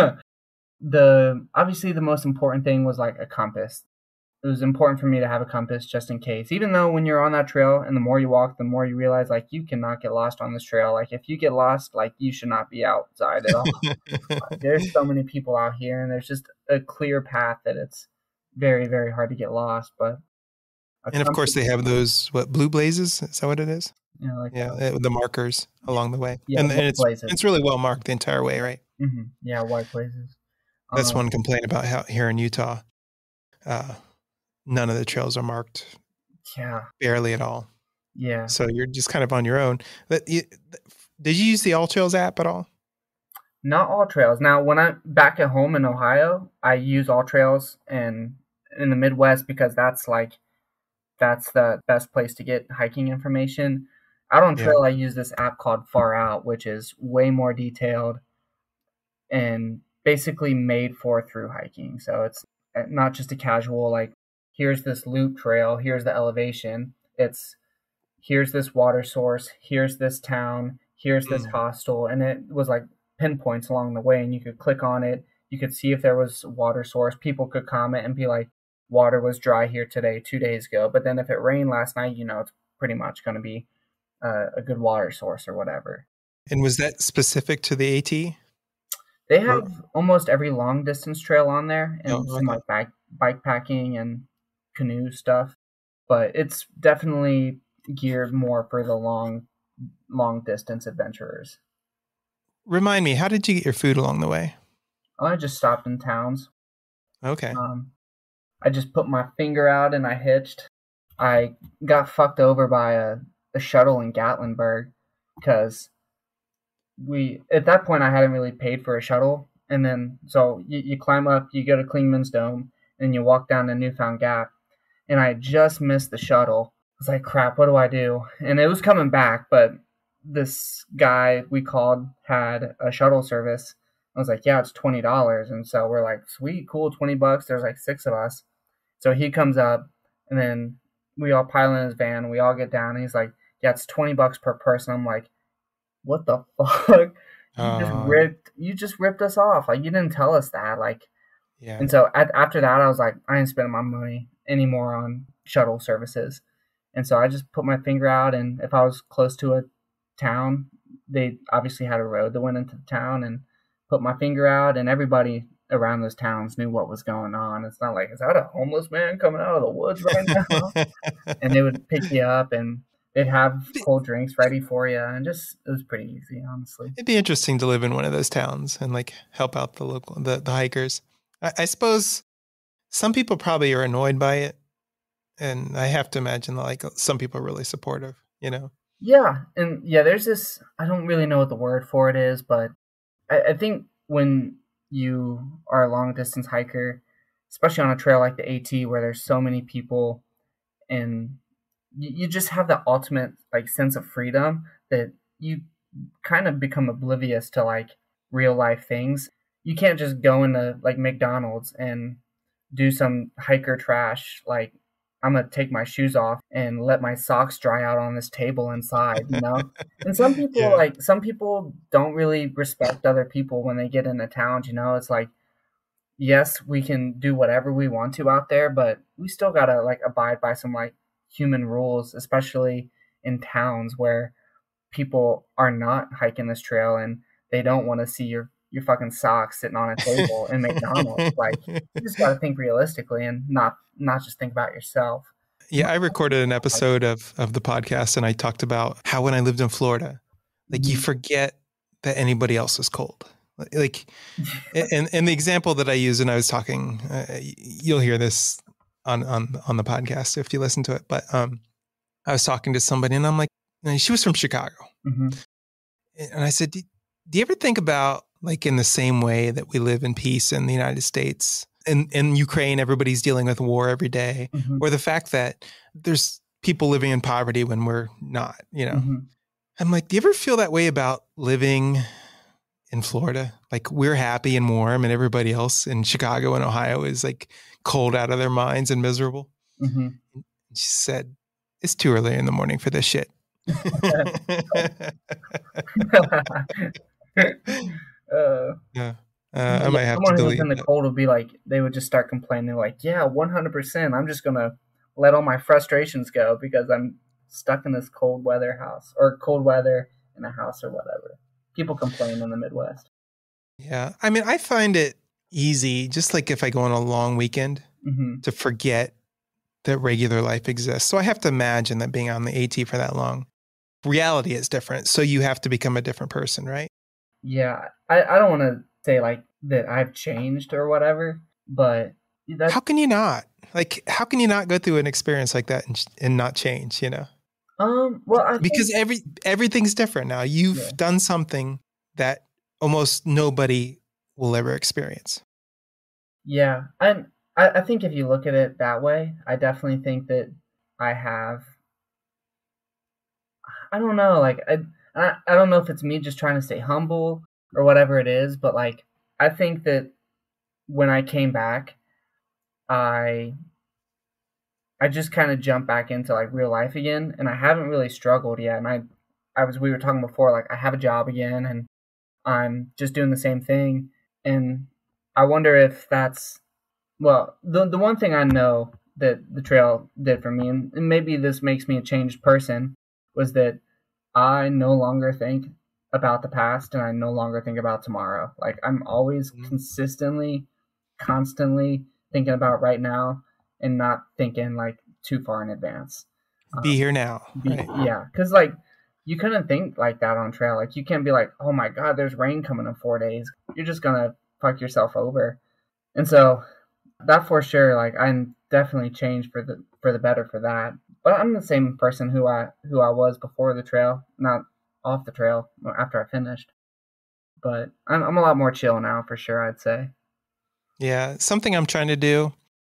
S3: the obviously the most important thing was like a compass. It was important for me to have a compass just in case. Even though when you're on that trail and the more you walk, the more you realize like you cannot get lost on this trail. Like if you get lost, like you should not be outside at all. There's so many people out here and there's just a clear path that it's very, very hard to get lost. But
S2: and of course they have those what blue blazes? Is that what it is?
S3: Yeah, like
S2: yeah, the, the markers along the way.
S3: Yeah,
S2: and, and it's
S3: blazes.
S2: it's really well marked the entire way, right?
S3: Mm-hmm. Yeah, white blazes.
S2: That's
S3: um,
S2: one complaint about how here in Utah. Uh, none of the trails are marked.
S3: Yeah.
S2: Barely at all.
S3: Yeah.
S2: So you're just kind of on your own. But you, did you use the All Trails app at all?
S3: Not All Trails. Now, when I'm back at home in Ohio, I use All Trails and in the Midwest because that's like that's the best place to get hiking information. Out on trail, yeah. I use this app called Far Out, which is way more detailed and basically made for through hiking. So it's not just a casual, like, here's this loop trail, here's the elevation. It's, here's this water source, here's this town, here's this mm. hostel. And it was like pinpoints along the way, and you could click on it. You could see if there was water source. People could comment and be like, water was dry here today, two days ago. But then if it rained last night, you know, it's pretty much going to be uh, a good water source or whatever.
S2: And was that specific to the AT?
S3: They have or? almost every long distance trail on there, and
S2: oh,
S3: some
S2: okay.
S3: like bike, bike packing and canoe stuff. But it's definitely geared more for the long, long distance adventurers.
S2: Remind me, how did you get your food along the way?
S3: Oh, I just stopped in towns.
S2: Okay.
S3: Um, I just put my finger out and I hitched. I got fucked over by a, a shuttle in Gatlinburg because we, at that point, I hadn't really paid for a shuttle. And then, so you, you climb up, you go to Klingman's Dome, and you walk down to Newfound Gap, and I just missed the shuttle. I was like, crap, what do I do? And it was coming back, but this guy we called had a shuttle service. I was like, yeah, it's twenty dollars. And so we're like, sweet, cool, twenty bucks. There's like six of us. So he comes up, and then we all pile in his van. We all get down, and he's like, yeah, it's twenty bucks per person. I'm like, what the fuck? You just
S2: Uh,
S3: ripped, you just ripped us off. Like, you didn't tell us that. Like,
S2: yeah.
S3: and so at, after that, I was like, I ain't spending my money anymore on shuttle services. And so I just put my finger out, and if I was close to a town, they obviously had a road that went into the town, and put my finger out, and everybody around those towns knew what was going on. It's not like, is that a homeless man coming out of the woods right now? And they would pick you up, and they'd have cold drinks ready for you, and just, it was pretty easy, honestly.
S2: It'd be interesting to live in one of those towns and like help out the local, the, the hikers. I, I suppose some people probably are annoyed by it. And I have to imagine that like some people are really supportive, you know?
S3: Yeah. And yeah, there's this, I don't really know what the word for it is, but I, I think when you are a long distance hiker, especially on a trail like the AT where there's so many people, and you, you just have the ultimate like sense of freedom that you kind of become oblivious to like real life things. You can't just go into like McDonald's and do some hiker trash like, I'm going to take my shoes off and let my socks dry out on this table inside, you know? And some people,
S2: Yeah.
S3: like, some people don't really respect other people when they get into towns, you know? It's like, yes, we can do whatever we want to out there, but we still got to, like, abide by some, like, human rules, especially in towns where people are not hiking this trail and they don't want to see your your fucking socks sitting on a table in McDonald's. Like, you just got to think realistically and not not just think about yourself.
S2: Yeah, I recorded an episode of, of the podcast, and I talked about how when I lived in Florida, like mm-hmm. you forget that anybody else is cold. Like, and, and the example that I used, and I was talking, uh, you'll hear this on, on, on the podcast if you listen to it, but um, I was talking to somebody, and I'm like, and she was from Chicago. Mm-hmm. And I said, do, do you ever think about, like, in the same way that we live in peace in the United States, in, in Ukraine, everybody's dealing with war every day, mm-hmm. or the fact that there's people living in poverty when we're not, you know? Mm-hmm. I'm like, do you ever feel that way about living in Florida? Like, we're happy and warm, and everybody else in Chicago and Ohio is like cold out of their minds and miserable. Mm-hmm. And she said, it's too early in the morning for this shit.
S3: Uh,
S2: yeah, uh, I might have
S3: someone
S2: to
S3: who
S2: delete
S3: was in the
S2: that.
S3: cold would be like, they would just start complaining, like, yeah, one hundred percent. I'm just gonna let all my frustrations go because I'm stuck in this cold weather house or cold weather in a house or whatever. People complain in the Midwest.
S2: Yeah, I mean, I find it easy, just like if I go on a long weekend, mm-hmm. to forget that regular life exists. So I have to imagine that being on the AT for that long, reality is different. So you have to become a different person, right?
S3: Yeah, I, I don't want to say like that I've changed or whatever, but that's...
S2: How can you not? Like, how can you not go through an experience like that and, and not change, you know?
S3: Um, well, I
S2: because
S3: think...
S2: every everything's different now. You've yeah. done something that almost nobody will ever experience.
S3: Yeah, and I, I think if you look at it that way, I definitely think that I have. I don't know, like I. I, I don't know if it's me just trying to stay humble or whatever it is, but like I think that when I came back, I I just kind of jumped back into like real life again, and I haven't really struggled yet. And I I was we were talking before, like I have a job again, and I'm just doing the same thing, and I wonder if that's well the the one thing I know that the trail did for me, and, and maybe this makes me a changed person, was that I no longer think about the past and I no longer think about tomorrow. Like I'm always mm-hmm. consistently, constantly thinking about right now and not thinking like too far in advance.
S2: Be
S3: um,
S2: here now.
S3: Be,
S2: right.
S3: Yeah. Cause like you couldn't think like that on trail. Like you can't be like, oh my God, there's rain coming in four days. You're just going to fuck yourself over. And so that for sure, like I'm definitely changed for the, for the better for that. But I'm the same person who I who I was before the trail, not off the trail after I finished. But I'm I'm a lot more chill now for sure, I'd say.
S2: Yeah, something I'm trying to do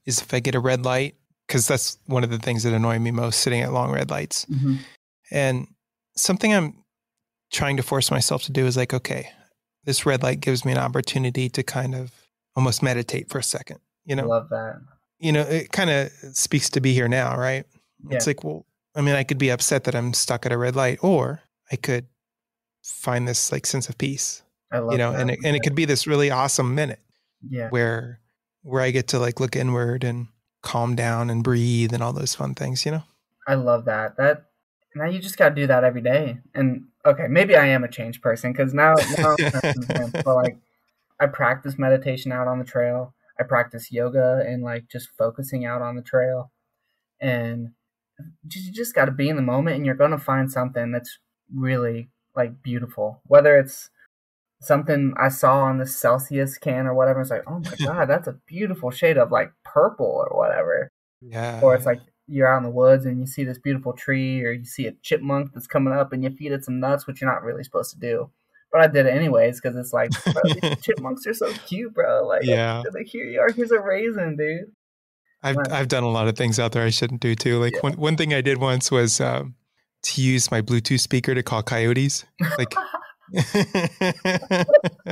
S2: is if I get a red light, because that's one of the things that annoy me most, sitting at long red lights.
S3: Mm-hmm.
S2: And something I'm trying to force myself to do is like, okay, this red light gives me an opportunity to kind of almost meditate for a second, you know?
S3: Love that.
S2: You know, it kind of speaks to be here now, right?
S3: Yeah.
S2: It's like, well, I mean, I could be upset that I'm stuck at a red light, or I could find this like sense of peace,
S3: I love
S2: you know,
S3: that.
S2: and it, and it could be this really awesome minute
S3: Yeah.
S2: where, where I get to like look inward and calm down and breathe and all those fun things, you know?
S3: I love that. That now you just got to do that every day. And okay, maybe I am a changed person because now, now I'm but like I practice meditation out on the trail. I practice yoga and like just focusing out on the trail. And you just got to be in the moment, and you're going to find something that's really like beautiful. Whether it's something I saw on the Celsius can or whatever, it's like, oh my God, that's a beautiful shade of like purple or whatever.
S2: Yeah.
S3: Or it's like you're out in the woods and you see this beautiful tree, or you see a chipmunk that's coming up and you feed it some nuts, which you're not really supposed to do. But I did it anyways because it's like, bro, these chipmunks are so cute, bro. Like,
S2: yeah.
S3: like, here you are. Here's a raisin, dude.
S2: I've
S3: Right.
S2: I've done a lot of things out there I shouldn't do too. Like yeah. one one thing I did once was um, to use my Bluetooth speaker to call coyotes. Like I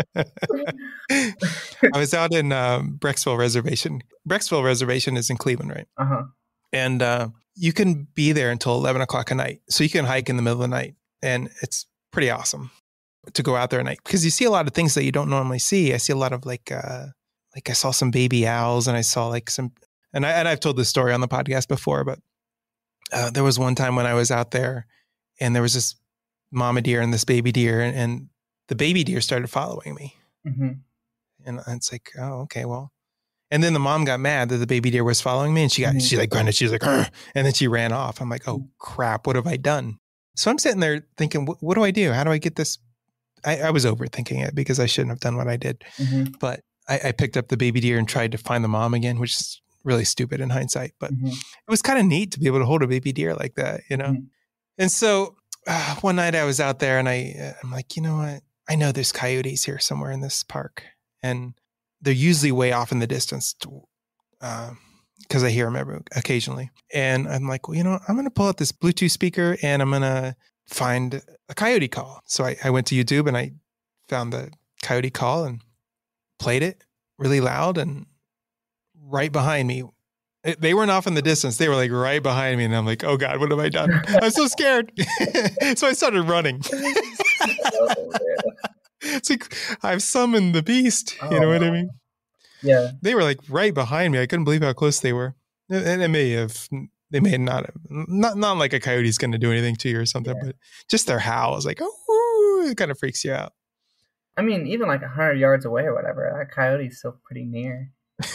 S2: was out in um, Brecksville Reservation. Brecksville Reservation is in Cleveland, right?
S3: Uh-huh.
S2: And uh, you can be there until eleven o'clock at night. So you can hike in the middle of the night, and it's pretty awesome to go out there at night because you see a lot of things that you don't normally see. I see a lot of like, uh, like I saw some baby owls, and I saw like some, and I and I've told this story on the podcast before, but uh, there was one time when I was out there, and there was this mama deer and this baby deer, and, and the baby deer started following me,
S3: mm-hmm.
S2: and it's like, oh, okay, well. And then the mom got mad that the baby deer was following me, and she got, mm-hmm. she like grunted. She was like, Argh! And then she ran off. I'm like, oh crap, what have I done? So I'm sitting there thinking, what, what do I do? How do I get this? I, I was overthinking it because I shouldn't have done what I did.
S3: Mm-hmm.
S2: But I, I picked up the baby deer and tried to find the mom again, which is really stupid in hindsight. But
S3: mm-hmm.
S2: it was kind of neat to be able to hold a baby deer like that, you know?
S3: Mm-hmm.
S2: And so uh, one night I was out there, and I, uh, I'm like, you know what? I know there's coyotes here somewhere in this park, and they're usually way off in the distance because uh, I hear them every, occasionally. And I'm like, well, you know, I'm going to pull out this Bluetooth speaker and I'm going to find a coyote call. So I, I went to YouTube and I found the coyote call and played it really loud, and right behind me, it, they weren't off in the distance. They were like right behind me. And I'm like, oh God, what have I done? I'm so scared. So I started running.
S3: Oh,
S2: it's like I've summoned the beast.
S3: Oh,
S2: you know what I mean?
S3: Yeah.
S2: They were like right behind me. I couldn't believe how close they were. And it may have, they may not have, not, not like a coyote's going to do anything to you or something, yeah. But just their howl is like, oh, it kind of freaks you out.
S3: I mean, even like a hundred yards away or whatever, that coyote's still pretty near.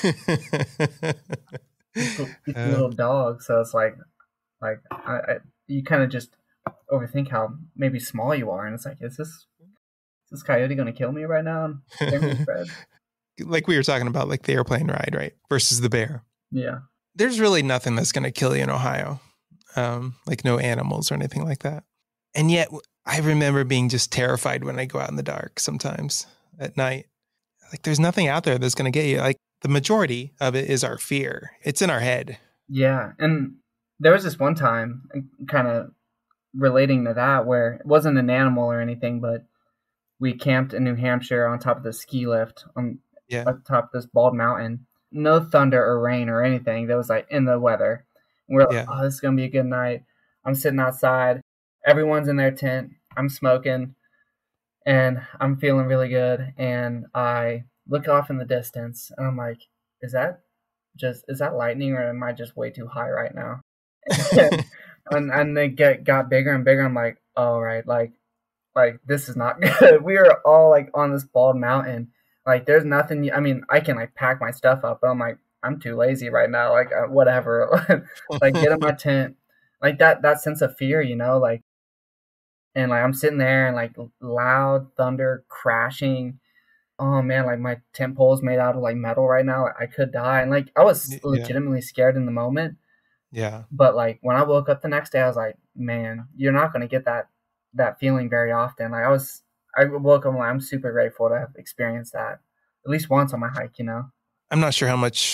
S3: It's a little um, dog. So it's like, like I, I you kind of just overthink how maybe small you are. And it's like, is this, is this coyote going to kill me right now?
S2: Like we were talking about, like the airplane ride, right? Versus the bear.
S3: Yeah.
S2: There's really nothing that's going to kill you in Ohio. Um, like no animals or anything like that. And yet I remember being just terrified when I go out in the dark sometimes at night. Like there's nothing out there that's going to get you. Like the majority of it is our fear. It's in our head.
S3: Yeah. And there was this one time kind of relating to that where it wasn't an animal or anything, but we camped in New Hampshire on top of the ski lift on
S2: yeah.
S3: up top of this bald mountain. No thunder or rain or anything. That was like in the weather. And we're like, yeah. oh, this is going to be a good night. I'm sitting outside. Everyone's in their tent. I'm smoking. And I'm feeling really good. And I look off in the distance. And I'm like, is that just, is that lightning, or am I just way too high right now? and and they get got bigger and bigger. I'm like, all right, like, like this is not good. We are all like on this bald mountain. Like there's nothing, I mean, I can like pack my stuff up, but I'm like, I'm too lazy right now. Like uh, whatever, like get in my tent, like that, that sense of fear, you know, like, and like, I'm sitting there and like loud thunder crashing. Oh man, like my tent pole is made out of like metal right now. Like, I could die. And like, I was
S2: yeah.
S3: legitimately scared in the moment.
S2: Yeah.
S3: But like when I woke up the next day, I was like, man, you're not going to get that, that feeling very often. Like I was, I woke up and I'm super grateful to have experienced that at least once on my hike, you know?
S2: I'm not sure how much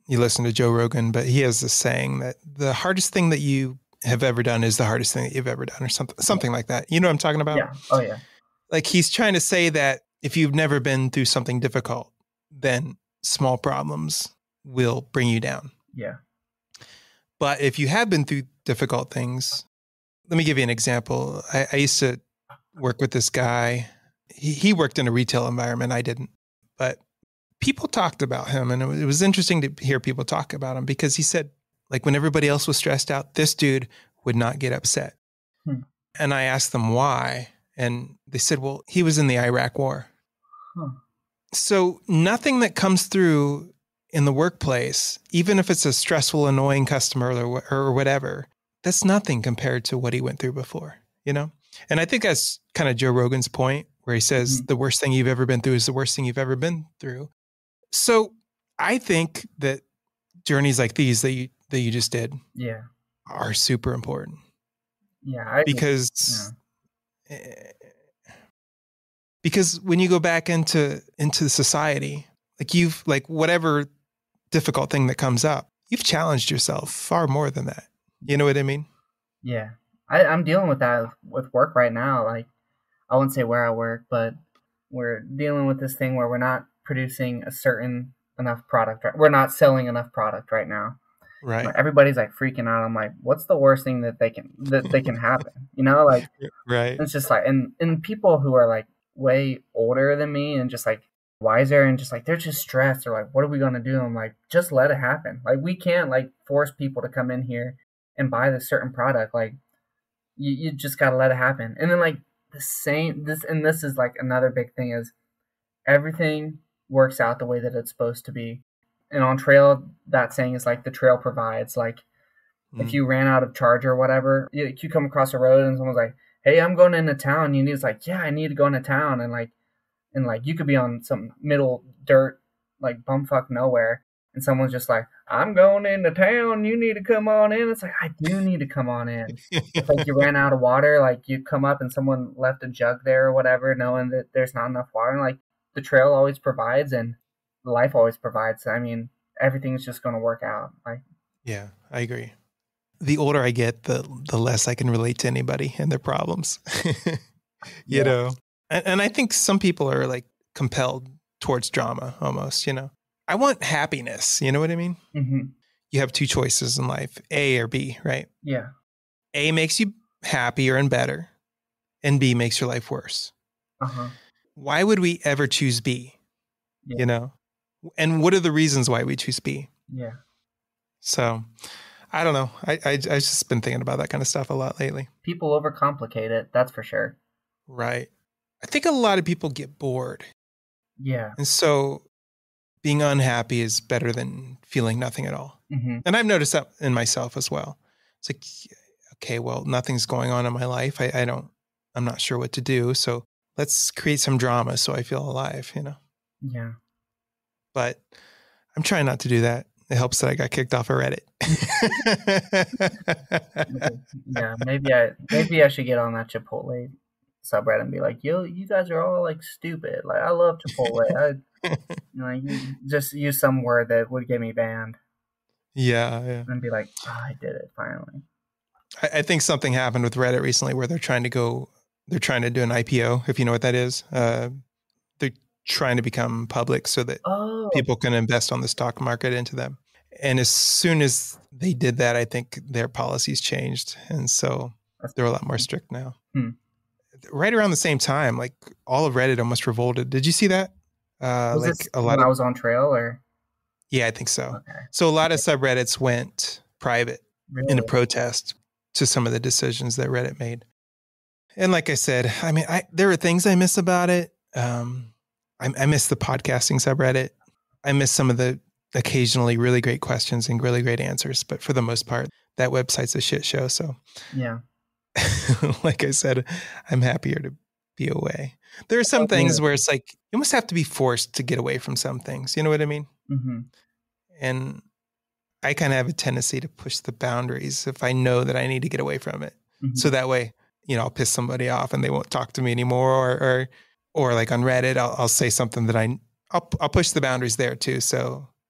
S2: you listen to Joe Rogan, but he has this saying that the hardest thing that you have ever done is the hardest thing that you've ever done, or something, something like that. You know what I'm talking about?
S3: Yeah. Oh yeah.
S2: Like he's trying to say that if you've never been through something difficult, then small problems will bring you down.
S3: Yeah.
S2: But if you have been through difficult things, let me give you an example. I, I used to work with this guy. He, he worked in a retail environment. I didn't, but people talked about him, and it was, it was interesting to hear people talk about him because he said, like, when everybody else was stressed out, this dude would not get upset.
S3: Hmm.
S2: And I asked them why. And they said, well, he was in the Iraq war.
S3: Huh.
S2: So nothing that comes through in the workplace, even if it's a stressful, annoying customer or, or whatever, that's nothing compared to what he went through before, you know? And I think that's kind of Joe Rogan's point where he says mm-hmm. the worst thing you've ever been through is the worst thing you've ever been through. So I think that journeys like these that you, that you just did
S3: yeah.
S2: are super important.
S3: Yeah. I
S2: because, yeah. because when you go back into, into society, like you've like whatever difficult thing that comes up, you've challenged yourself far more than that. You know what I mean?
S3: Yeah. I, I'm dealing with that with work right now. Like, I wouldn't say where I work, but we're dealing with this thing where we're not producing a certain enough product. We're not selling enough product right now.
S2: Right.
S3: Like, everybody's like freaking out. I'm like, what's the worst thing that they can that they can happen? You know, like
S2: right.
S3: It's just like, and and people who are like way older than me and just like wiser and just like they're just stressed. They're like, what are we gonna do? I'm like, just let it happen. Like, we can't like force people to come in here and buy this certain product. Like, you you just gotta let it happen. And then like the same this and this is like another big thing is everything works out the way that it's supposed to be. And on trail, that saying is like the trail provides. Like, mm. if you ran out of charge or whatever, you, you come across a road and someone's like, hey, I'm going into town. You need, it's like, yeah, I need to go into town. And like, and like, you could be on some middle dirt, like bumfuck nowhere. And someone's just like, I'm going into town. You need to come on in. It's like, I do need to come on in. It's like you ran out of water. Like, you come up and someone left a jug there or whatever, knowing that there's not enough water. And like, the trail always provides and life always provides. I mean, everything's just going to work out. Like,
S2: yeah, I agree. The older I get, the the less I can relate to anybody and their problems. you yeah. know, and, and I think some people are like compelled towards drama almost, you know. I want happiness. You know what I mean?
S3: Mm-hmm.
S2: You have two choices in life, A or B, right?
S3: Yeah.
S2: A makes you happier and better, and B makes your life worse.
S3: Uh-huh.
S2: Why would we ever choose B?
S3: Yeah.
S2: You know? And what are the reasons why we choose B?
S3: Yeah.
S2: So, I don't know. I, I, I've just been thinking about that kind of stuff a lot lately.
S3: People overcomplicate it. That's for sure.
S2: Right. I think a lot of people get bored.
S3: Yeah.
S2: And so being unhappy is better than feeling nothing at all.
S3: Mm-hmm.
S2: And I've noticed that in myself as well. It's like, okay, well, nothing's going on in my life. I, I don't, I'm not sure what to do. So let's create some drama so I feel alive, you know?
S3: Yeah.
S2: But I'm trying not to do that. It helps that I got kicked off of Reddit.
S3: yeah, maybe I maybe I should get on that Chipotle subreddit and be like, yo, you guys are all like stupid. Like, I love Chipotle. I, you know, like, just use some word that would get me banned.
S2: Yeah, yeah.
S3: And be like, oh, I did it finally.
S2: I, I think something happened with Reddit recently where they're trying to go, they're trying to do an I P O, if you know what that is. Uh, they're trying to become public so that
S3: oh.
S2: people can invest on the stock market into them. And as soon as they did that, I think their policies changed. And so That's they're a lot more strict now.
S3: Hmm.
S2: Right around the same time, like all of Reddit almost revolted. Did you see that? Uh,
S3: was
S2: like
S3: this
S2: a lot
S3: when
S2: of,
S3: I was on trail or?
S2: Yeah, I think so.
S3: Okay.
S2: So a lot of subreddits went private
S3: really?
S2: in a protest to some of the decisions that Reddit made. And like I said, I mean, I, there are things I miss about it. Um, I, I miss the podcasting subreddit. I miss some of the occasionally really great questions and really great answers. But for the most part, that website's a shit show. So
S3: yeah,
S2: like I said, I'm happier to be away. There are some oh, things yeah. where it's like, you almost have to be forced to get away from some things. You know what I mean?
S3: Mm-hmm.
S2: And I kind of have a tendency to push the boundaries if I know that I need to get away from it. Mm-hmm. So that way, you know, I'll piss somebody off and they won't talk to me anymore. Or, or, or like on Reddit, I'll, I'll say something that I, I'll, I'll push the boundaries there too. So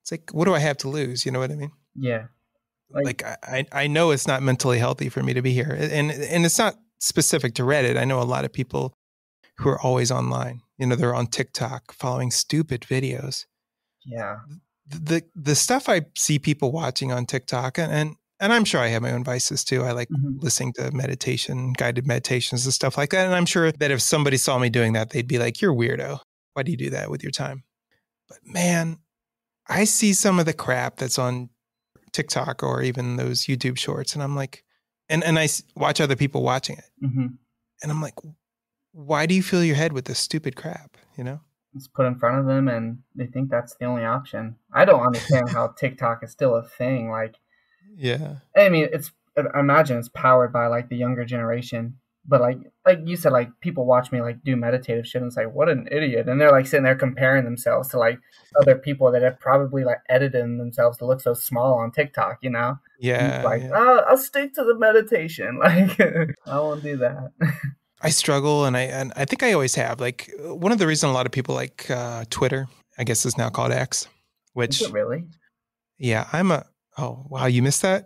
S2: It's like, what do I have to lose? You know what I mean?
S3: Yeah.
S2: Like, like I, I know it's not mentally healthy for me to be here. And, and it's not specific to Reddit. I know a lot of people who are always online. You know, they're on TikTok following stupid videos.
S3: Yeah.
S2: The the stuff I see people watching on TikTok, and and, and I'm sure I have my own vices too. I like mm-hmm. listening to meditation, guided meditations and stuff like that. And I'm sure that if somebody saw me doing that, they'd be like, "You're a weirdo. Why do you do that with your time?" But man, I see some of the crap that's on TikTok or even those YouTube shorts, and I'm like, and, and I watch other people watching it. Mm-hmm. And I'm like, why do you fill your head with this stupid crap? You know?
S3: It's put in front of them and they think that's the only option. I don't understand how TikTok is still a thing. Like,
S2: yeah.
S3: I mean, it's, I imagine it's powered by like the younger generation. But like, like you said, like people watch me like do meditative shit and it's like, what an idiot. And they're like sitting there comparing themselves to like other people that have probably like edited themselves to look so small on TikTok, you know?
S2: Yeah.
S3: Like,
S2: yeah.
S3: oh, I'll stick to the meditation. Like, I won't do that.
S2: I struggle, and I and I think I always have. Like, one of the reasons a lot of people like uh, Twitter, I guess is now called X, which...
S3: Is it really?
S2: Yeah, I'm a... Oh, wow, you missed that?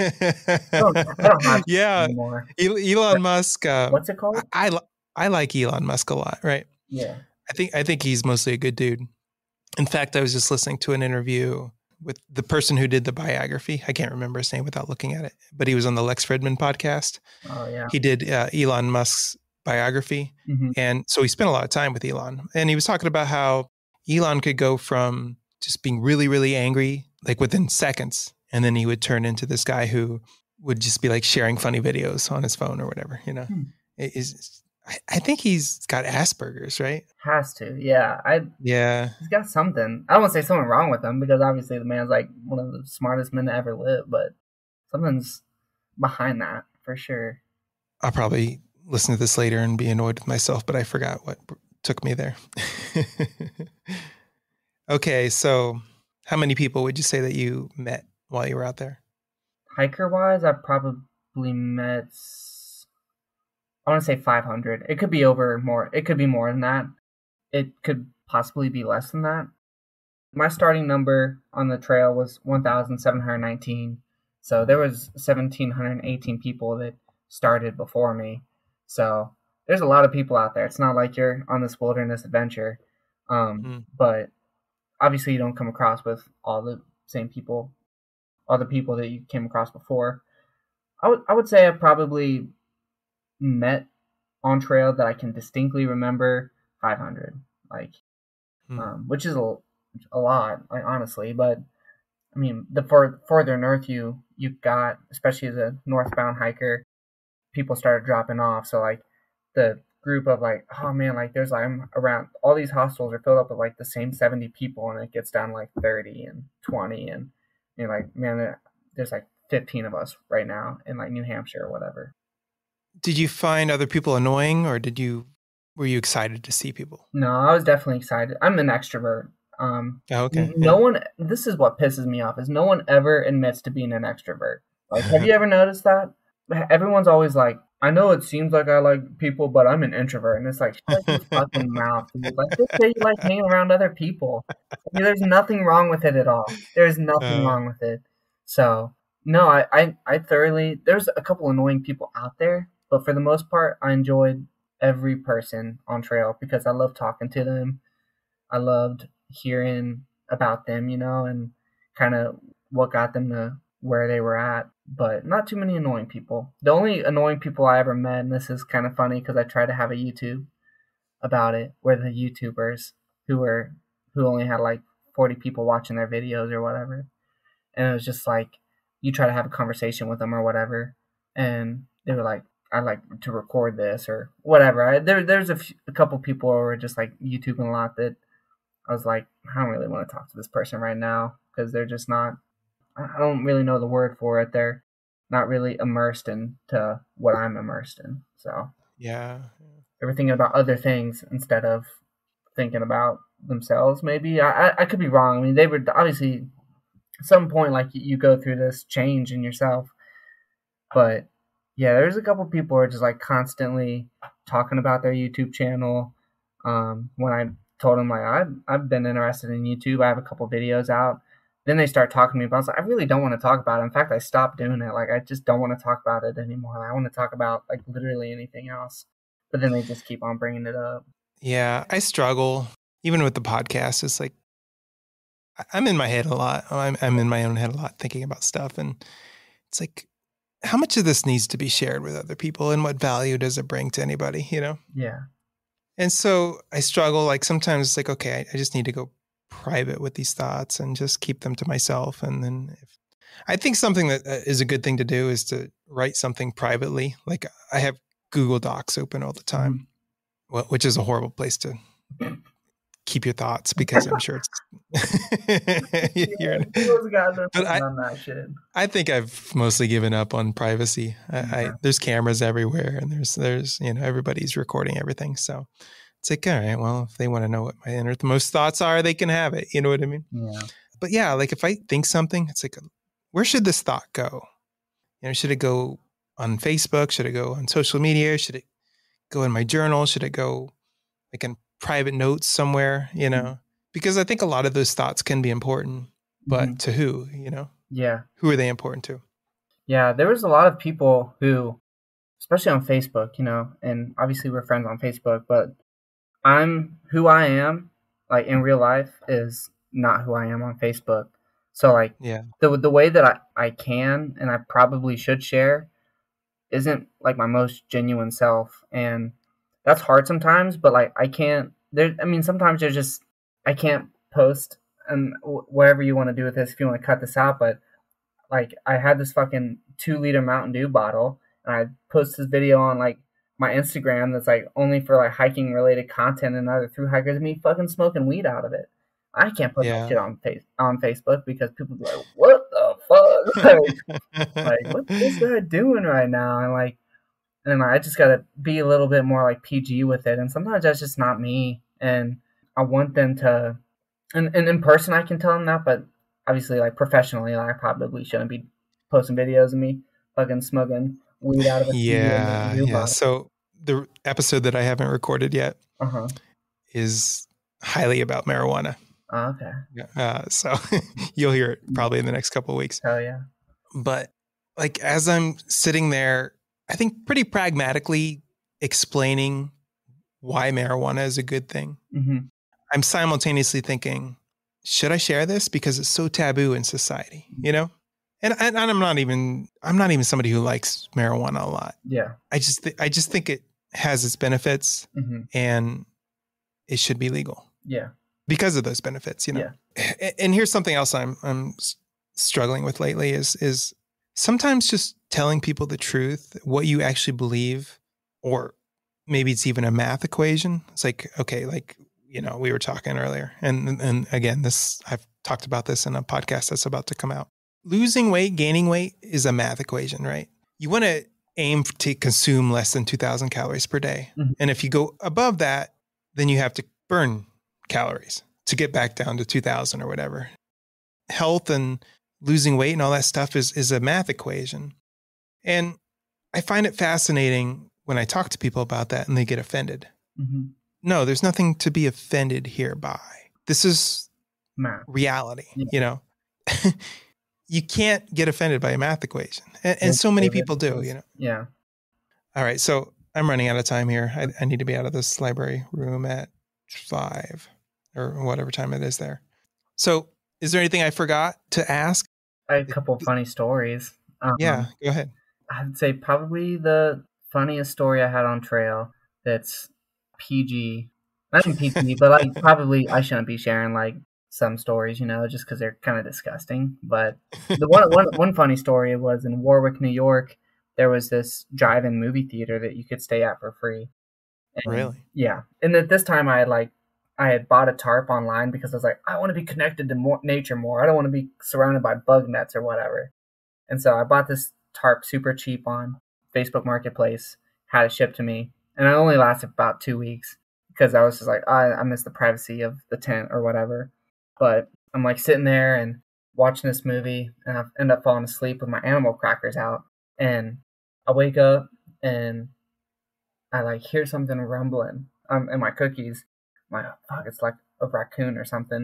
S3: I don't, I don't have
S2: yeah,
S3: anymore.
S2: Elon Musk... Uh,
S3: What's it called?
S2: I, I, I like Elon Musk a lot, right?
S3: Yeah.
S2: I think I think he's mostly a good dude. In fact, I was just listening to an interview with the person who did the biography. I can't remember his name without looking at it, but he was on the Lex Fridman podcast.
S3: Oh, yeah.
S2: He did uh, Elon Musk's biography. Mm-hmm. And so he spent a lot of time with Elon. And he was talking about how Elon could go from just being really, really angry, like within seconds. And then he would turn into this guy who would just be like sharing funny videos on his phone or whatever, you know. Hmm. It is, I, I think he's got Asperger's, right?
S3: Has to, yeah. I
S2: Yeah.
S3: He's got something. I don't want to say something wrong with him because obviously the man's like one of the smartest men to ever live, but something's behind that for sure.
S2: I'll probably listen to this later and be annoyed with myself, but I forgot what took me there. Okay, so how many people would you say that you met while you were out there?
S3: Hiker-wise, I've probably met, I want to say five hundred. It could be over more. It could be more than that. It could possibly be less than that. My starting number on the trail was one thousand seven hundred nineteen. So there was one thousand seven hundred eighteen people that started before me. So there's a lot of people out there. It's not like you're on this wilderness adventure. Um, mm. But obviously you don't come across with all the same people, all the people that you came across before. I would I would say I probably met on trail that I can distinctly remember five hundred, like, hmm. um, which is a, a lot, like, honestly. But I mean, the far, further north you you got, especially as a northbound hiker, people started dropping off. So like the group of like, oh man, like there's like I'm around all these hostels are filled up with like the same seventy people, and it gets down to like thirty and twenty, and you're like, man, there's like fifteen of us right now in like New Hampshire or whatever.
S2: Did you find other people annoying, or did you? Were you excited to see people?
S3: No, I was definitely excited. I'm an extrovert. Um,
S2: oh, okay.
S3: No
S2: yeah.
S3: one, this is what pisses me off, is no one ever admits to being an extrovert. Like, have you ever noticed that? Everyone's always like, I know it seems like I like people, but I'm an introvert. And it's like, shut your fucking mouth, dude. Like, just say you like hanging around other people. I mean, there's nothing wrong with it at all. There's nothing uh, wrong with it. So, no, I, I, I thoroughly, there's a couple annoying people out there, but for the most part, I enjoyed every person on trail because I love talking to them. I loved hearing about them, you know, and kind of what got them to where they were at, but not too many annoying people. The only annoying people I ever met, and this is kind of funny because I tried to have a YouTube about it, were the YouTubers who were, who only had like forty people watching their videos or whatever. And it was just like, you try to have a conversation with them or whatever, and they were like, I'd like to record this or whatever. I, there, there's a, few, a couple people who were just like YouTubing a lot that I was like, I don't really want to talk to this person right now because they're just not, I don't really know the word for it. They're not really immersed into what I'm immersed in. So
S2: yeah,
S3: they were thinking about other things instead of thinking about themselves. Maybe I, I, I could be wrong. I mean, they were obviously at some point, like you go through this change in yourself, but yeah, there's a couple people who are just like constantly talking about their YouTube channel. Um, when I told them like I've I've been interested in YouTube, I have a couple videos out. then they start talking to me about it. I was like, I really don't want to talk about it. In fact, I stopped doing it. Like, I just don't want to talk about it anymore. Like, I want to talk about, like, literally anything else. But then they just keep on bringing it up.
S2: Yeah, I struggle. Even with the podcast, it's like, I'm in my head a lot. I'm, I'm in my own head a lot thinking about stuff. And it's like, how much of this needs to be shared with other people and what value does it bring to anybody, you know?
S3: Yeah.
S2: And so I struggle. Like sometimes it's like, okay, I, I just need to go private with these thoughts and just keep them to myself. And then if, I think something that is a good thing to do is to write something privately. Like I have Google Docs open all the time, mm-hmm. which is a horrible place to keep your thoughts because I'm sure it's you're,
S3: yeah,
S2: but I,
S3: on that shit.
S2: I think I've mostly given up on privacy. I, yeah. I there's cameras everywhere and there's there's you know everybody's recording everything. So it's like, all right, well, if they want to know what my innermost thoughts are, they can have it. You know what I mean?
S3: Yeah.
S2: But yeah, like if I think something, it's like, where should this thought go? You know, should it go on Facebook? Should it go on social media? Should it go in my journal? Should it go like in private notes somewhere, you know, because I think a lot of those thoughts can be important, but mm-hmm. to who, you know?
S3: Yeah.
S2: Who are they important to?
S3: Yeah. There was a lot of people who, especially on Facebook, you know, and obviously we're friends on Facebook, but I'm who I am, like in real life is not who I am on Facebook. So like
S2: yeah.
S3: the the way that I, I can and I probably should share isn't like my most genuine self. And that's hard sometimes, but like I can't there I mean sometimes there's just I can't post and w- whatever you want to do with this if you want to cut this out, but like I had this fucking two liter Mountain Dew bottle and I post this video on like my Instagram that's like only for like hiking related content and other through hikers and me fucking smoking weed out of it. I can't put
S2: yeah.
S3: that shit on face on Facebook because people be like, what the fuck? like, like what's this guy doing right now? And like And I just got to be a little bit more like P G with it. And sometimes that's just not me. And I want them to, and, and in person I can tell them that, but obviously like professionally, like, I probably shouldn't be posting videos of me fucking smoking weed out of a
S2: yeah,
S3: yeah.
S2: Bottle. So the episode that I haven't recorded yet
S3: uh-huh.
S2: is highly about marijuana.
S3: Oh, okay.
S2: Uh, so you'll hear it probably in the next couple of weeks.
S3: Hell yeah.
S2: But like as I'm sitting there, I think pretty pragmatically explaining why marijuana is a good thing.
S3: Mm-hmm.
S2: I'm simultaneously thinking, should I share this? Because it's so taboo in society, you know? And, and I'm not even, I'm not even somebody who likes marijuana a lot.
S3: Yeah.
S2: I just, th- I just think it has its benefits mm-hmm. and it should be legal.
S3: Yeah.
S2: Because of those benefits, you know? Yeah. And here's something else I'm, I'm struggling with lately is, is sometimes just telling people the truth, what you actually believe, or maybe it's even a math equation. It's like, okay, like, you know, we were talking earlier. And and again, this, I've talked about this in a podcast that's about to come out. Losing weight, gaining weight is a math equation, right? You want to aim to consume less than two thousand calories per day. Mm-hmm. And if you go above that, then you have to burn calories to get back down to two thousand or whatever. Health and losing weight and all that stuff is, is a math equation. And I find it fascinating when I talk to people about that and they get offended. Mm-hmm. No, there's nothing to be offended here by. This is math. Reality, yeah. You know? You can't get offended by a math equation. And, and so many people do, you know?
S3: Yeah.
S2: All right, so I'm running out of time here. I, I need to be out of this library room at five or whatever time it is there. So is there anything I forgot to ask?
S3: I had a couple of funny stories.
S2: Um, yeah, go ahead.
S3: I'd say probably the funniest story I had on trail that's P G. Not even P G, but like probably I shouldn't be sharing like some stories, you know, just because they're kind of disgusting. But the one, one one funny story was in Warwick, New York. There was this drive-in movie theater that you could stay at for free. And,
S2: really?
S3: Yeah. And at this time, I had like I had bought a tarp online because I was like, I want to be connected to more nature more. I don't want to be surrounded by bug nets or whatever. And so I bought this tarp super cheap on Facebook Marketplace, had it shipped to me, and it only lasted about two weeks because I was just like, I, I miss the privacy of the tent or whatever. But I'm like sitting there and watching this movie, and I end up falling asleep with my animal crackers out, and I wake up and I like hear something rumbling um, in my cookies. I'm like, fuck, it's like a raccoon or something.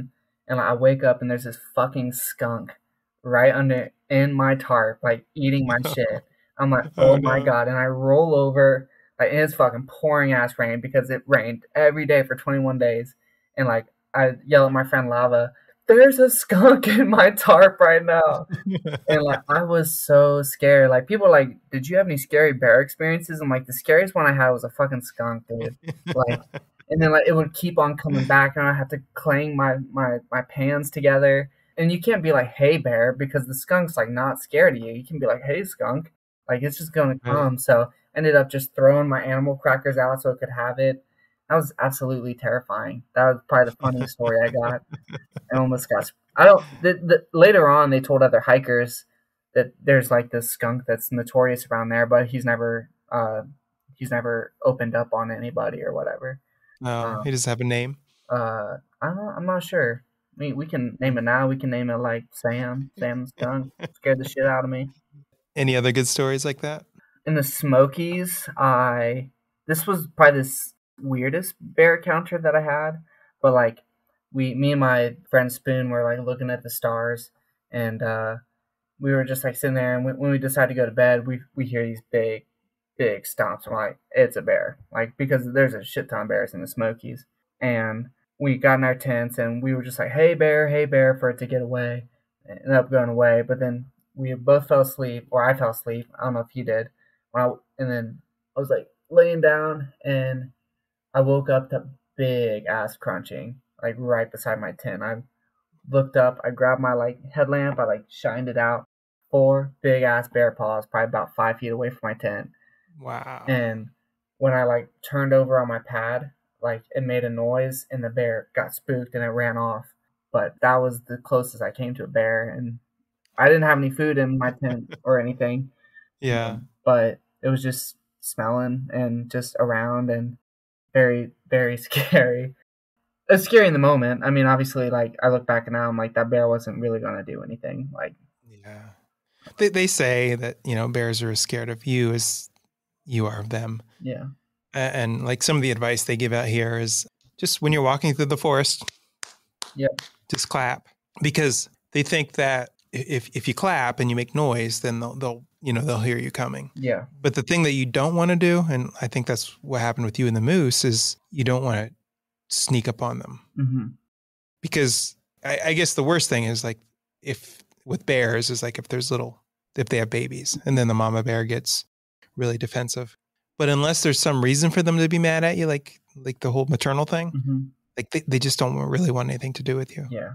S3: and I wake up and there's this fucking skunk right under in my tarp, like eating my shit. I'm like,
S2: Oh
S3: oh my
S2: no.
S3: god, and I roll over, like and it's fucking pouring ass rain because it rained every day for twenty-one days, and like I yell at my friend Lava, there's a skunk in my tarp right now. And like I was so scared. Like people were like, did you have any scary bear experiences? I'm like, the scariest one I had was a fucking skunk, dude. Like, and then like it would keep on coming back, and I had to clang my my my pans together. And you can't be like, hey bear, because the skunk's like not scared of you. You can be like, hey skunk, like it's just gonna
S2: Right.
S3: come. So I ended up just throwing my animal crackers out so it could have it. That was absolutely terrifying. That was probably the funniest story I got. I almost got. I don't. The, the, later on, they told other hikers that there's like this skunk that's notorious around there, but he's never. Uh, he's never opened up on anybody or whatever.
S2: No, he
S3: Um,
S2: doesn't have a name.
S3: uh, I don't. I'm not sure. I mean, we can name it now. We can name it like Sam. Sam the skunk scared the shit out of me.
S2: Any other good stories like that?
S3: In the Smokies, I this was probably this weirdest bear encounter that I had, but like we, me and my friend Spoon were like looking at the stars, and uh, we were just like sitting there, and when, when we decided to go to bed, we we hear these big, big stomps. I'm like, it's a bear, like because there's a shit ton of bears in the Smokies, and we got in our tents, and we were just like, hey bear, hey bear, for it to get away. It ended up going away, but then we both fell asleep, or I fell asleep. I don't know if he did. When I, and then I was like laying down, and I woke up to big ass crunching, like right beside my tent. I looked up, I grabbed my like headlamp, I like shined it out. Four big ass bear paws, probably about five feet away from my tent.
S2: Wow.
S3: And when I like turned over on my pad, like it made a noise, and the bear got spooked and it ran off. But that was the closest I came to a bear, and I didn't have any food in my tent or anything.
S2: Yeah.
S3: Um, but it was just smelling and just around, and very, very scary. It's scary in the moment. I mean, obviously, like I look back and now I'm like that bear wasn't really gonna do anything. Like,
S2: Yeah. They they say that, you know, bears are as scared of you as you are of them.
S3: yeah,
S2: A- And like some of the advice they give out here is just when you're walking through the forest,
S3: yeah,
S2: just clap, because they think that if if you clap and you make noise, then they'll they'll you know they'll hear you coming.
S3: yeah,
S2: But the thing that you don't want to do, and I think that's what happened with you and the moose, is you don't want to sneak up on them,
S3: mm-hmm.
S2: because I, I guess the worst thing is like if with bears is like if there's little if they have babies and then the mama bear gets really defensive. But unless there's some reason for them to be mad at you, like like the whole maternal thing,
S3: Mm-hmm.
S2: like they, they just don't really want anything to do with you.
S3: yeah,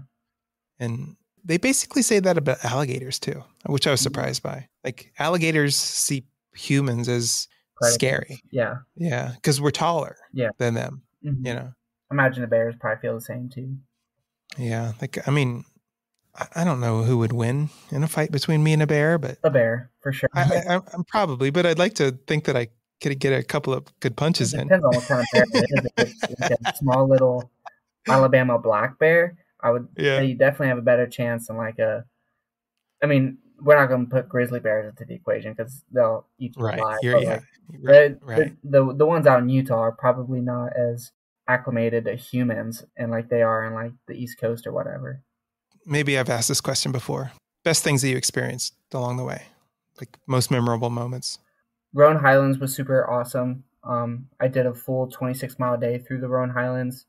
S2: And they basically say that about alligators too, which I was surprised by. Like alligators see humans as
S3: predators.
S2: scary.
S3: Yeah,
S2: Yeah, because we're taller
S3: yeah.
S2: than them,
S3: Mm-hmm.
S2: you know?
S3: Imagine the bears probably feel the same too.
S2: Yeah. Like, I mean, I, I don't know who would win in a fight between me and a bear, but
S3: A bear for sure.
S2: I, I, I'm I'm probably, but I'd like to think that I could get a couple of good
S3: It
S2: punches in.
S3: depends on what kind of bear it is. If it's like a small little Alabama black bear, I would
S2: Yeah.
S3: say you definitely have a better chance than like a. I mean, we're not going to put grizzly bears into the equation because they'll eat you
S2: Right.
S3: alive.
S2: You're,
S3: But
S2: yeah.
S3: like
S2: Right.
S3: the,
S2: Right.
S3: the the the ones out in Utah are probably not as acclimated to humans and like they are in like the East Coast or whatever.
S2: Maybe I've asked this question before. Best things that you experienced along the way, like most memorable moments.
S3: Roan Highlands was super awesome. Um, I did a full twenty-six mile day through the Roan Highlands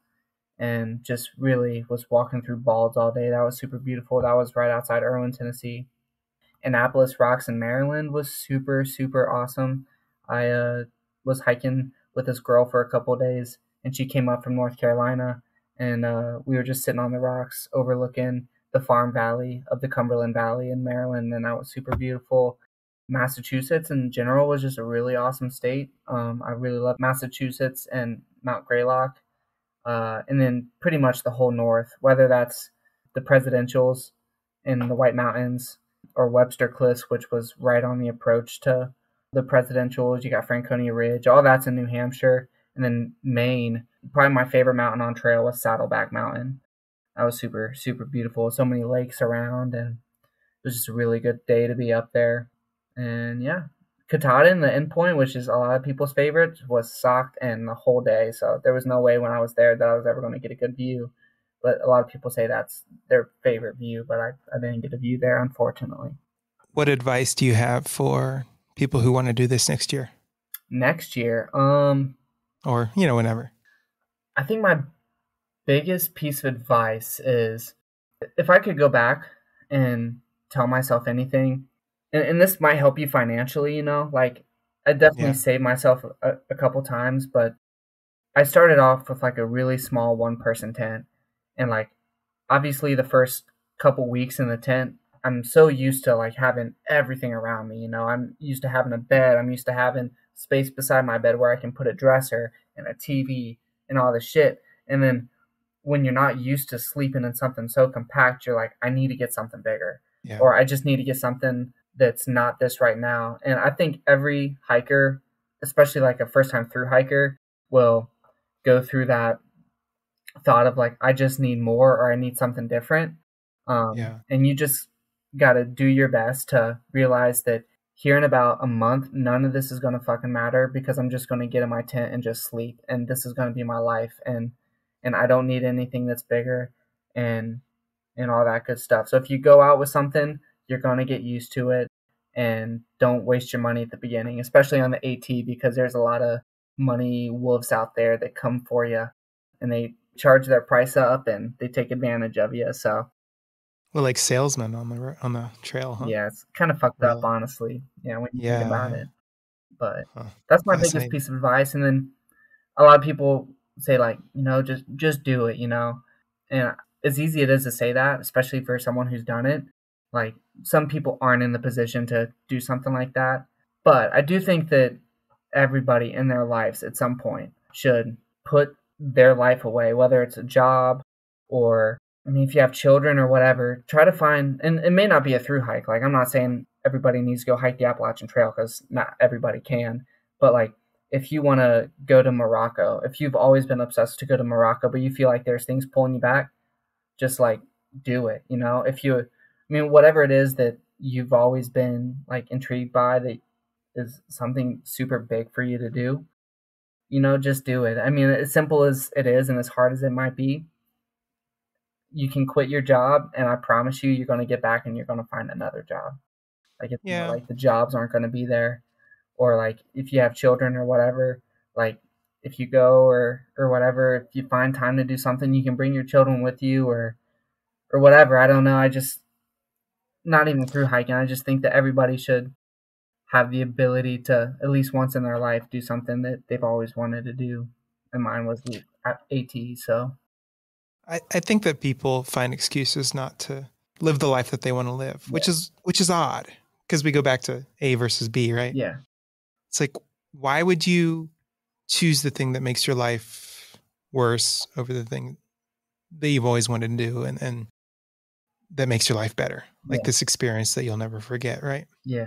S3: and just really was walking through balds all day. That was super beautiful. That was right outside Irwin, Tennessee. Annapolis Rocks in Maryland was super, super awesome. I uh, was hiking with this girl for a couple of days, and she came up from North Carolina, and uh, we were just sitting on the rocks overlooking the Farm Valley of the Cumberland Valley in Maryland, and that was super beautiful. Massachusetts in general was just a really awesome state. Um, I really love Massachusetts and Mount Greylock, uh, and then pretty much the whole North, whether that's the presidentials in the White Mountains or Webster Cliffs, which was right on the approach to the presidentials. You got Franconia Ridge, all that's in New Hampshire. And then Maine, probably my favorite mountain on trail was Saddleback Mountain. That was super, super beautiful. So many lakes around, and it was just a really good day to be up there. And yeah, Katahdin, the endpoint, which is a lot of people's favorite, was socked in the whole day. So there was no way when I was there that I was ever going to get a good view. But a lot of people say that's their favorite view, but I, I didn't get a view there, unfortunately.
S2: What advice do you have for people who want to do this next year?
S3: Next year, um,
S2: or, you know, whenever.
S3: I think my biggest piece of advice is if I could go back and tell myself anything, and, and this might help you financially, you know, like I definitely
S2: Yeah.
S3: saved myself a, a couple times, but I started off with like a really small one person tent. And like, obviously the first couple weeks in the tent, I'm so used to like having everything around me, you know, I'm used to having a bed. I'm used to having space beside my bed where I can put a dresser and a T V and all this shit. And then when you're not used to sleeping in something so compact, you're like, I need to get something bigger,
S2: Yeah.
S3: or I just need to get something that's not this right now. And I think every hiker, especially like a first time through hiker, will go through that thought of like, I just need more, or I need something different. Um,
S2: Yeah.
S3: and you just got to do your best to realize that here in about a month, none of this is going to fucking matter, because I'm just going to get in my tent and just sleep. And this is going to be my life. And, and I don't need anything that's bigger and, and all that good stuff. So if you go out with something, you're going to get used to it, and don't waste your money at the beginning, especially on the AT, because there's a lot of money wolves out there that come for you, and they charge their price up and they take advantage of you. So,
S2: well, like salesmen on the on the trail, huh?
S3: Yeah, it's kind of fucked
S2: really?
S3: up, honestly. Yeah, when you
S2: yeah,
S3: think about
S2: yeah.
S3: it. But
S2: Huh.
S3: that's my biggest piece of advice. And then a lot of people say like, you know, just just do it, you know. And as easy it is to say that, especially for someone who's done it, like some people aren't in the position to do something like that. But I do think that everybody in their lives at some point should put their life away, whether it's a job or, I mean, if you have children or whatever, try to find, and it may not be a through hike. Like, I'm not saying everybody needs to go hike the Appalachian Trail, because not everybody can. But like, if you want to go to Morocco, if you've always been obsessed to go to Morocco, but you feel like there's things pulling you back, just like do it. You know, if you, I mean, whatever it is that you've always been like intrigued by that is something super big for you to do, you know, just do it. I mean, as simple as it is and as hard as it might be, you can quit your job, and I promise you, you're going to get back and you're going to find another job. Like, it's
S2: Yeah.
S3: more like the jobs aren't going to be there, or like if you have children or whatever, like if you go or or whatever, if you find time to do something, you can bring your children with you, or or whatever. I don't know. I just, not even through hiking, I just think that everybody should have the ability to at least once in their life do something that they've always wanted to do. And mine was the AT. So
S2: I, I think that people find excuses not to live the life that they want to live, which
S3: Yeah.
S2: is which is odd, because we go back to A versus B, right?
S3: yeah,
S2: It's like, why would you choose the thing that makes your life worse over the thing that you've always wanted to do, and, and that makes your life better? Like
S3: Yeah.
S2: this experience that you'll never forget, right?
S3: yeah.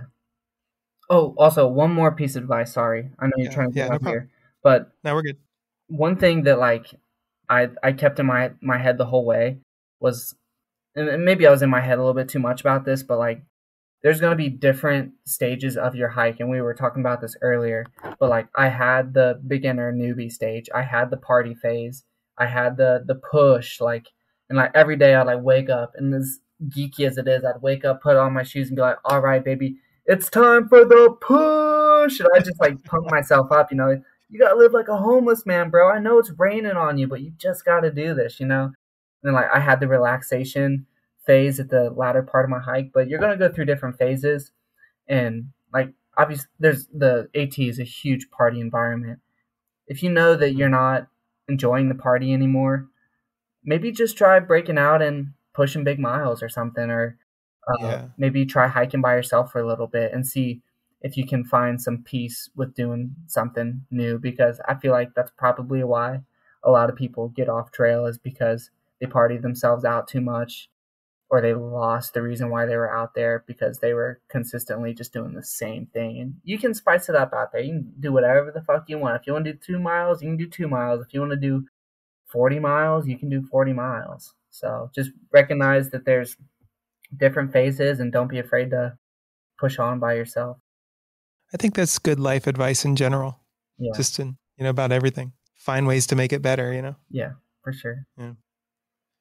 S3: Oh, also one more piece of advice. Sorry, I know you're
S2: Yeah,
S3: trying to get
S2: yeah, no
S3: out
S2: problem.
S3: here, but
S2: Now we're good.
S3: one thing that like I I kept in my my head the whole way was, and maybe I was in my head a little bit too much about this, but like, there's going to be different stages of your hike, and we were talking about this earlier, but like, I had the beginner newbie stage, I had the party phase, I had the the push, like, and like every day I'd like wake up, and as geeky as it is, I'd wake up, put on my shoes, and be like, all right, baby, it's time for the push, and I just like pump myself up, you know. You gotta live like a homeless man, bro. I know it's raining on you, but you just gotta do this, you know. And then like, I had the relaxation phase at the latter part of my hike, but you're going to go through different phases. And like, obviously there's the AT is a huge party environment. If you know that you're not enjoying the party anymore, maybe just try breaking out and pushing big miles or something, or uh,
S2: Yeah.
S3: maybe try hiking by yourself for a little bit and see if you can find some peace with doing something new, because I feel like that's probably why a lot of people get off trail, is because they party themselves out too much, or they lost the reason why they were out there, because they were consistently just doing the same thing. And you can spice it up out there. You can do whatever the fuck you want. If you want to do two miles, you can do two miles. If you want to do forty miles, you can do forty miles. So just recognize that there's different phases, and don't be afraid to push on by yourself.
S2: I think that's good life advice in general.
S3: Yeah.
S2: Just in, you know, about everything. Find ways to make it better, you know?
S3: Yeah, for sure.
S2: Yeah.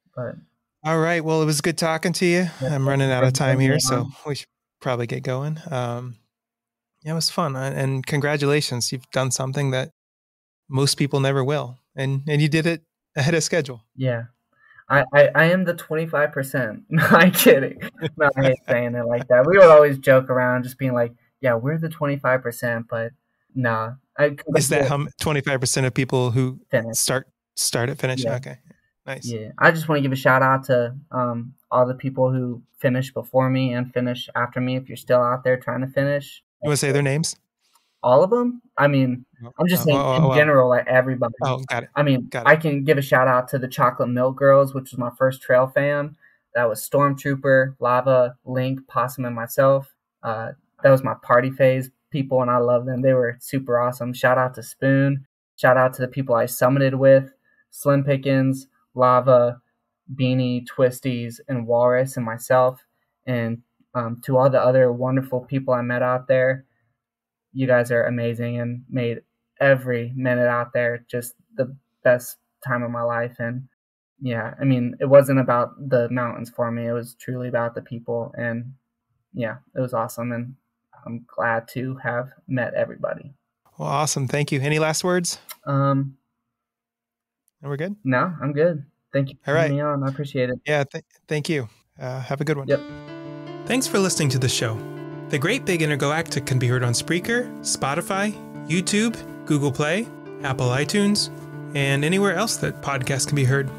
S3: But
S2: All right. Well, it was good talking to you.
S3: yeah,
S2: I'm
S3: thank
S2: running
S3: you
S2: out
S3: for
S2: of time
S3: having me
S2: here, so
S3: on.
S2: we should probably get going. Um, yeah, it was fun. Uh, And congratulations. You've done something that most people never will. And and you did it ahead of schedule.
S3: Yeah. I, I, I am the twenty-five percent. No, I'm kidding. No, I hate saying it like that. We would always joke around just being like, yeah, we're the twenty-five percent, but nah. I,
S2: Is that how twenty-five percent of people who
S3: finish.
S2: start start at finish?
S3: Yeah.
S2: Okay. Nice.
S3: Yeah. I just want to give a shout out to um, all the people who finished before me and finish after me. If you're still out there trying to finish,
S2: You want to say their names?
S3: all of them. I mean, I'm just
S2: Oh,
S3: saying
S2: oh,
S3: in
S2: oh, oh.
S3: general, like everybody.
S2: Oh, got it.
S3: I mean,
S2: Got it.
S3: I can give a shout out to the Chocolate Milk Girls, which was my first trail fam. That was Stormtrooper, Lava, Link, Possum, and myself. Uh, that was my party phase people, and I love them. They were super awesome. Shout out to Spoon. Shout out to the people I summited with, Slim Pickens, Lava, Beanie, Twisties, and Walrus, and myself. And um, to all the other wonderful people I met out there, you guys are amazing and made every minute out there just the best time of my life. And yeah, I mean, it wasn't about the mountains for me. It was truly about the people. And yeah, it was awesome. And I'm glad to have met everybody.
S2: Well, awesome. Thank you. Any last words?
S3: Um,
S2: And we're good?
S3: No, I'm good. Thank you for
S2: All right.
S3: having me on. I appreciate it.
S2: Yeah, th- thank you. Uh, have a good one.
S3: Yep.
S2: Thanks for listening to the show. The Great Big Intergalactic can be heard on Spreaker, Spotify, YouTube, Google Play, Apple iTunes, and anywhere else that podcasts can be heard.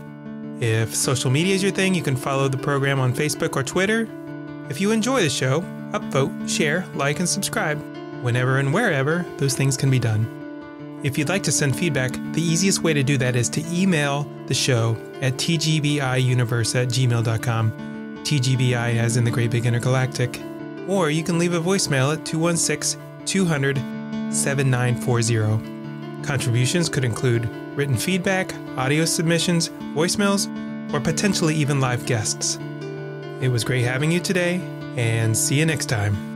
S2: If social media is your thing, you can follow the program on Facebook or Twitter. If you enjoy the show, upvote, share, like, and subscribe. Whenever and wherever those things can be done. If you'd like to send feedback, the easiest way to do that is to email the show at t g b i universe at gmail dot com. T G B I as in the Great Big Intergalactic. Or you can leave a voicemail at two one six, two hundred, seven nine four zero. Contributions could include written feedback, audio submissions, voicemails, or potentially even live guests. It was great having you today, and see you next time.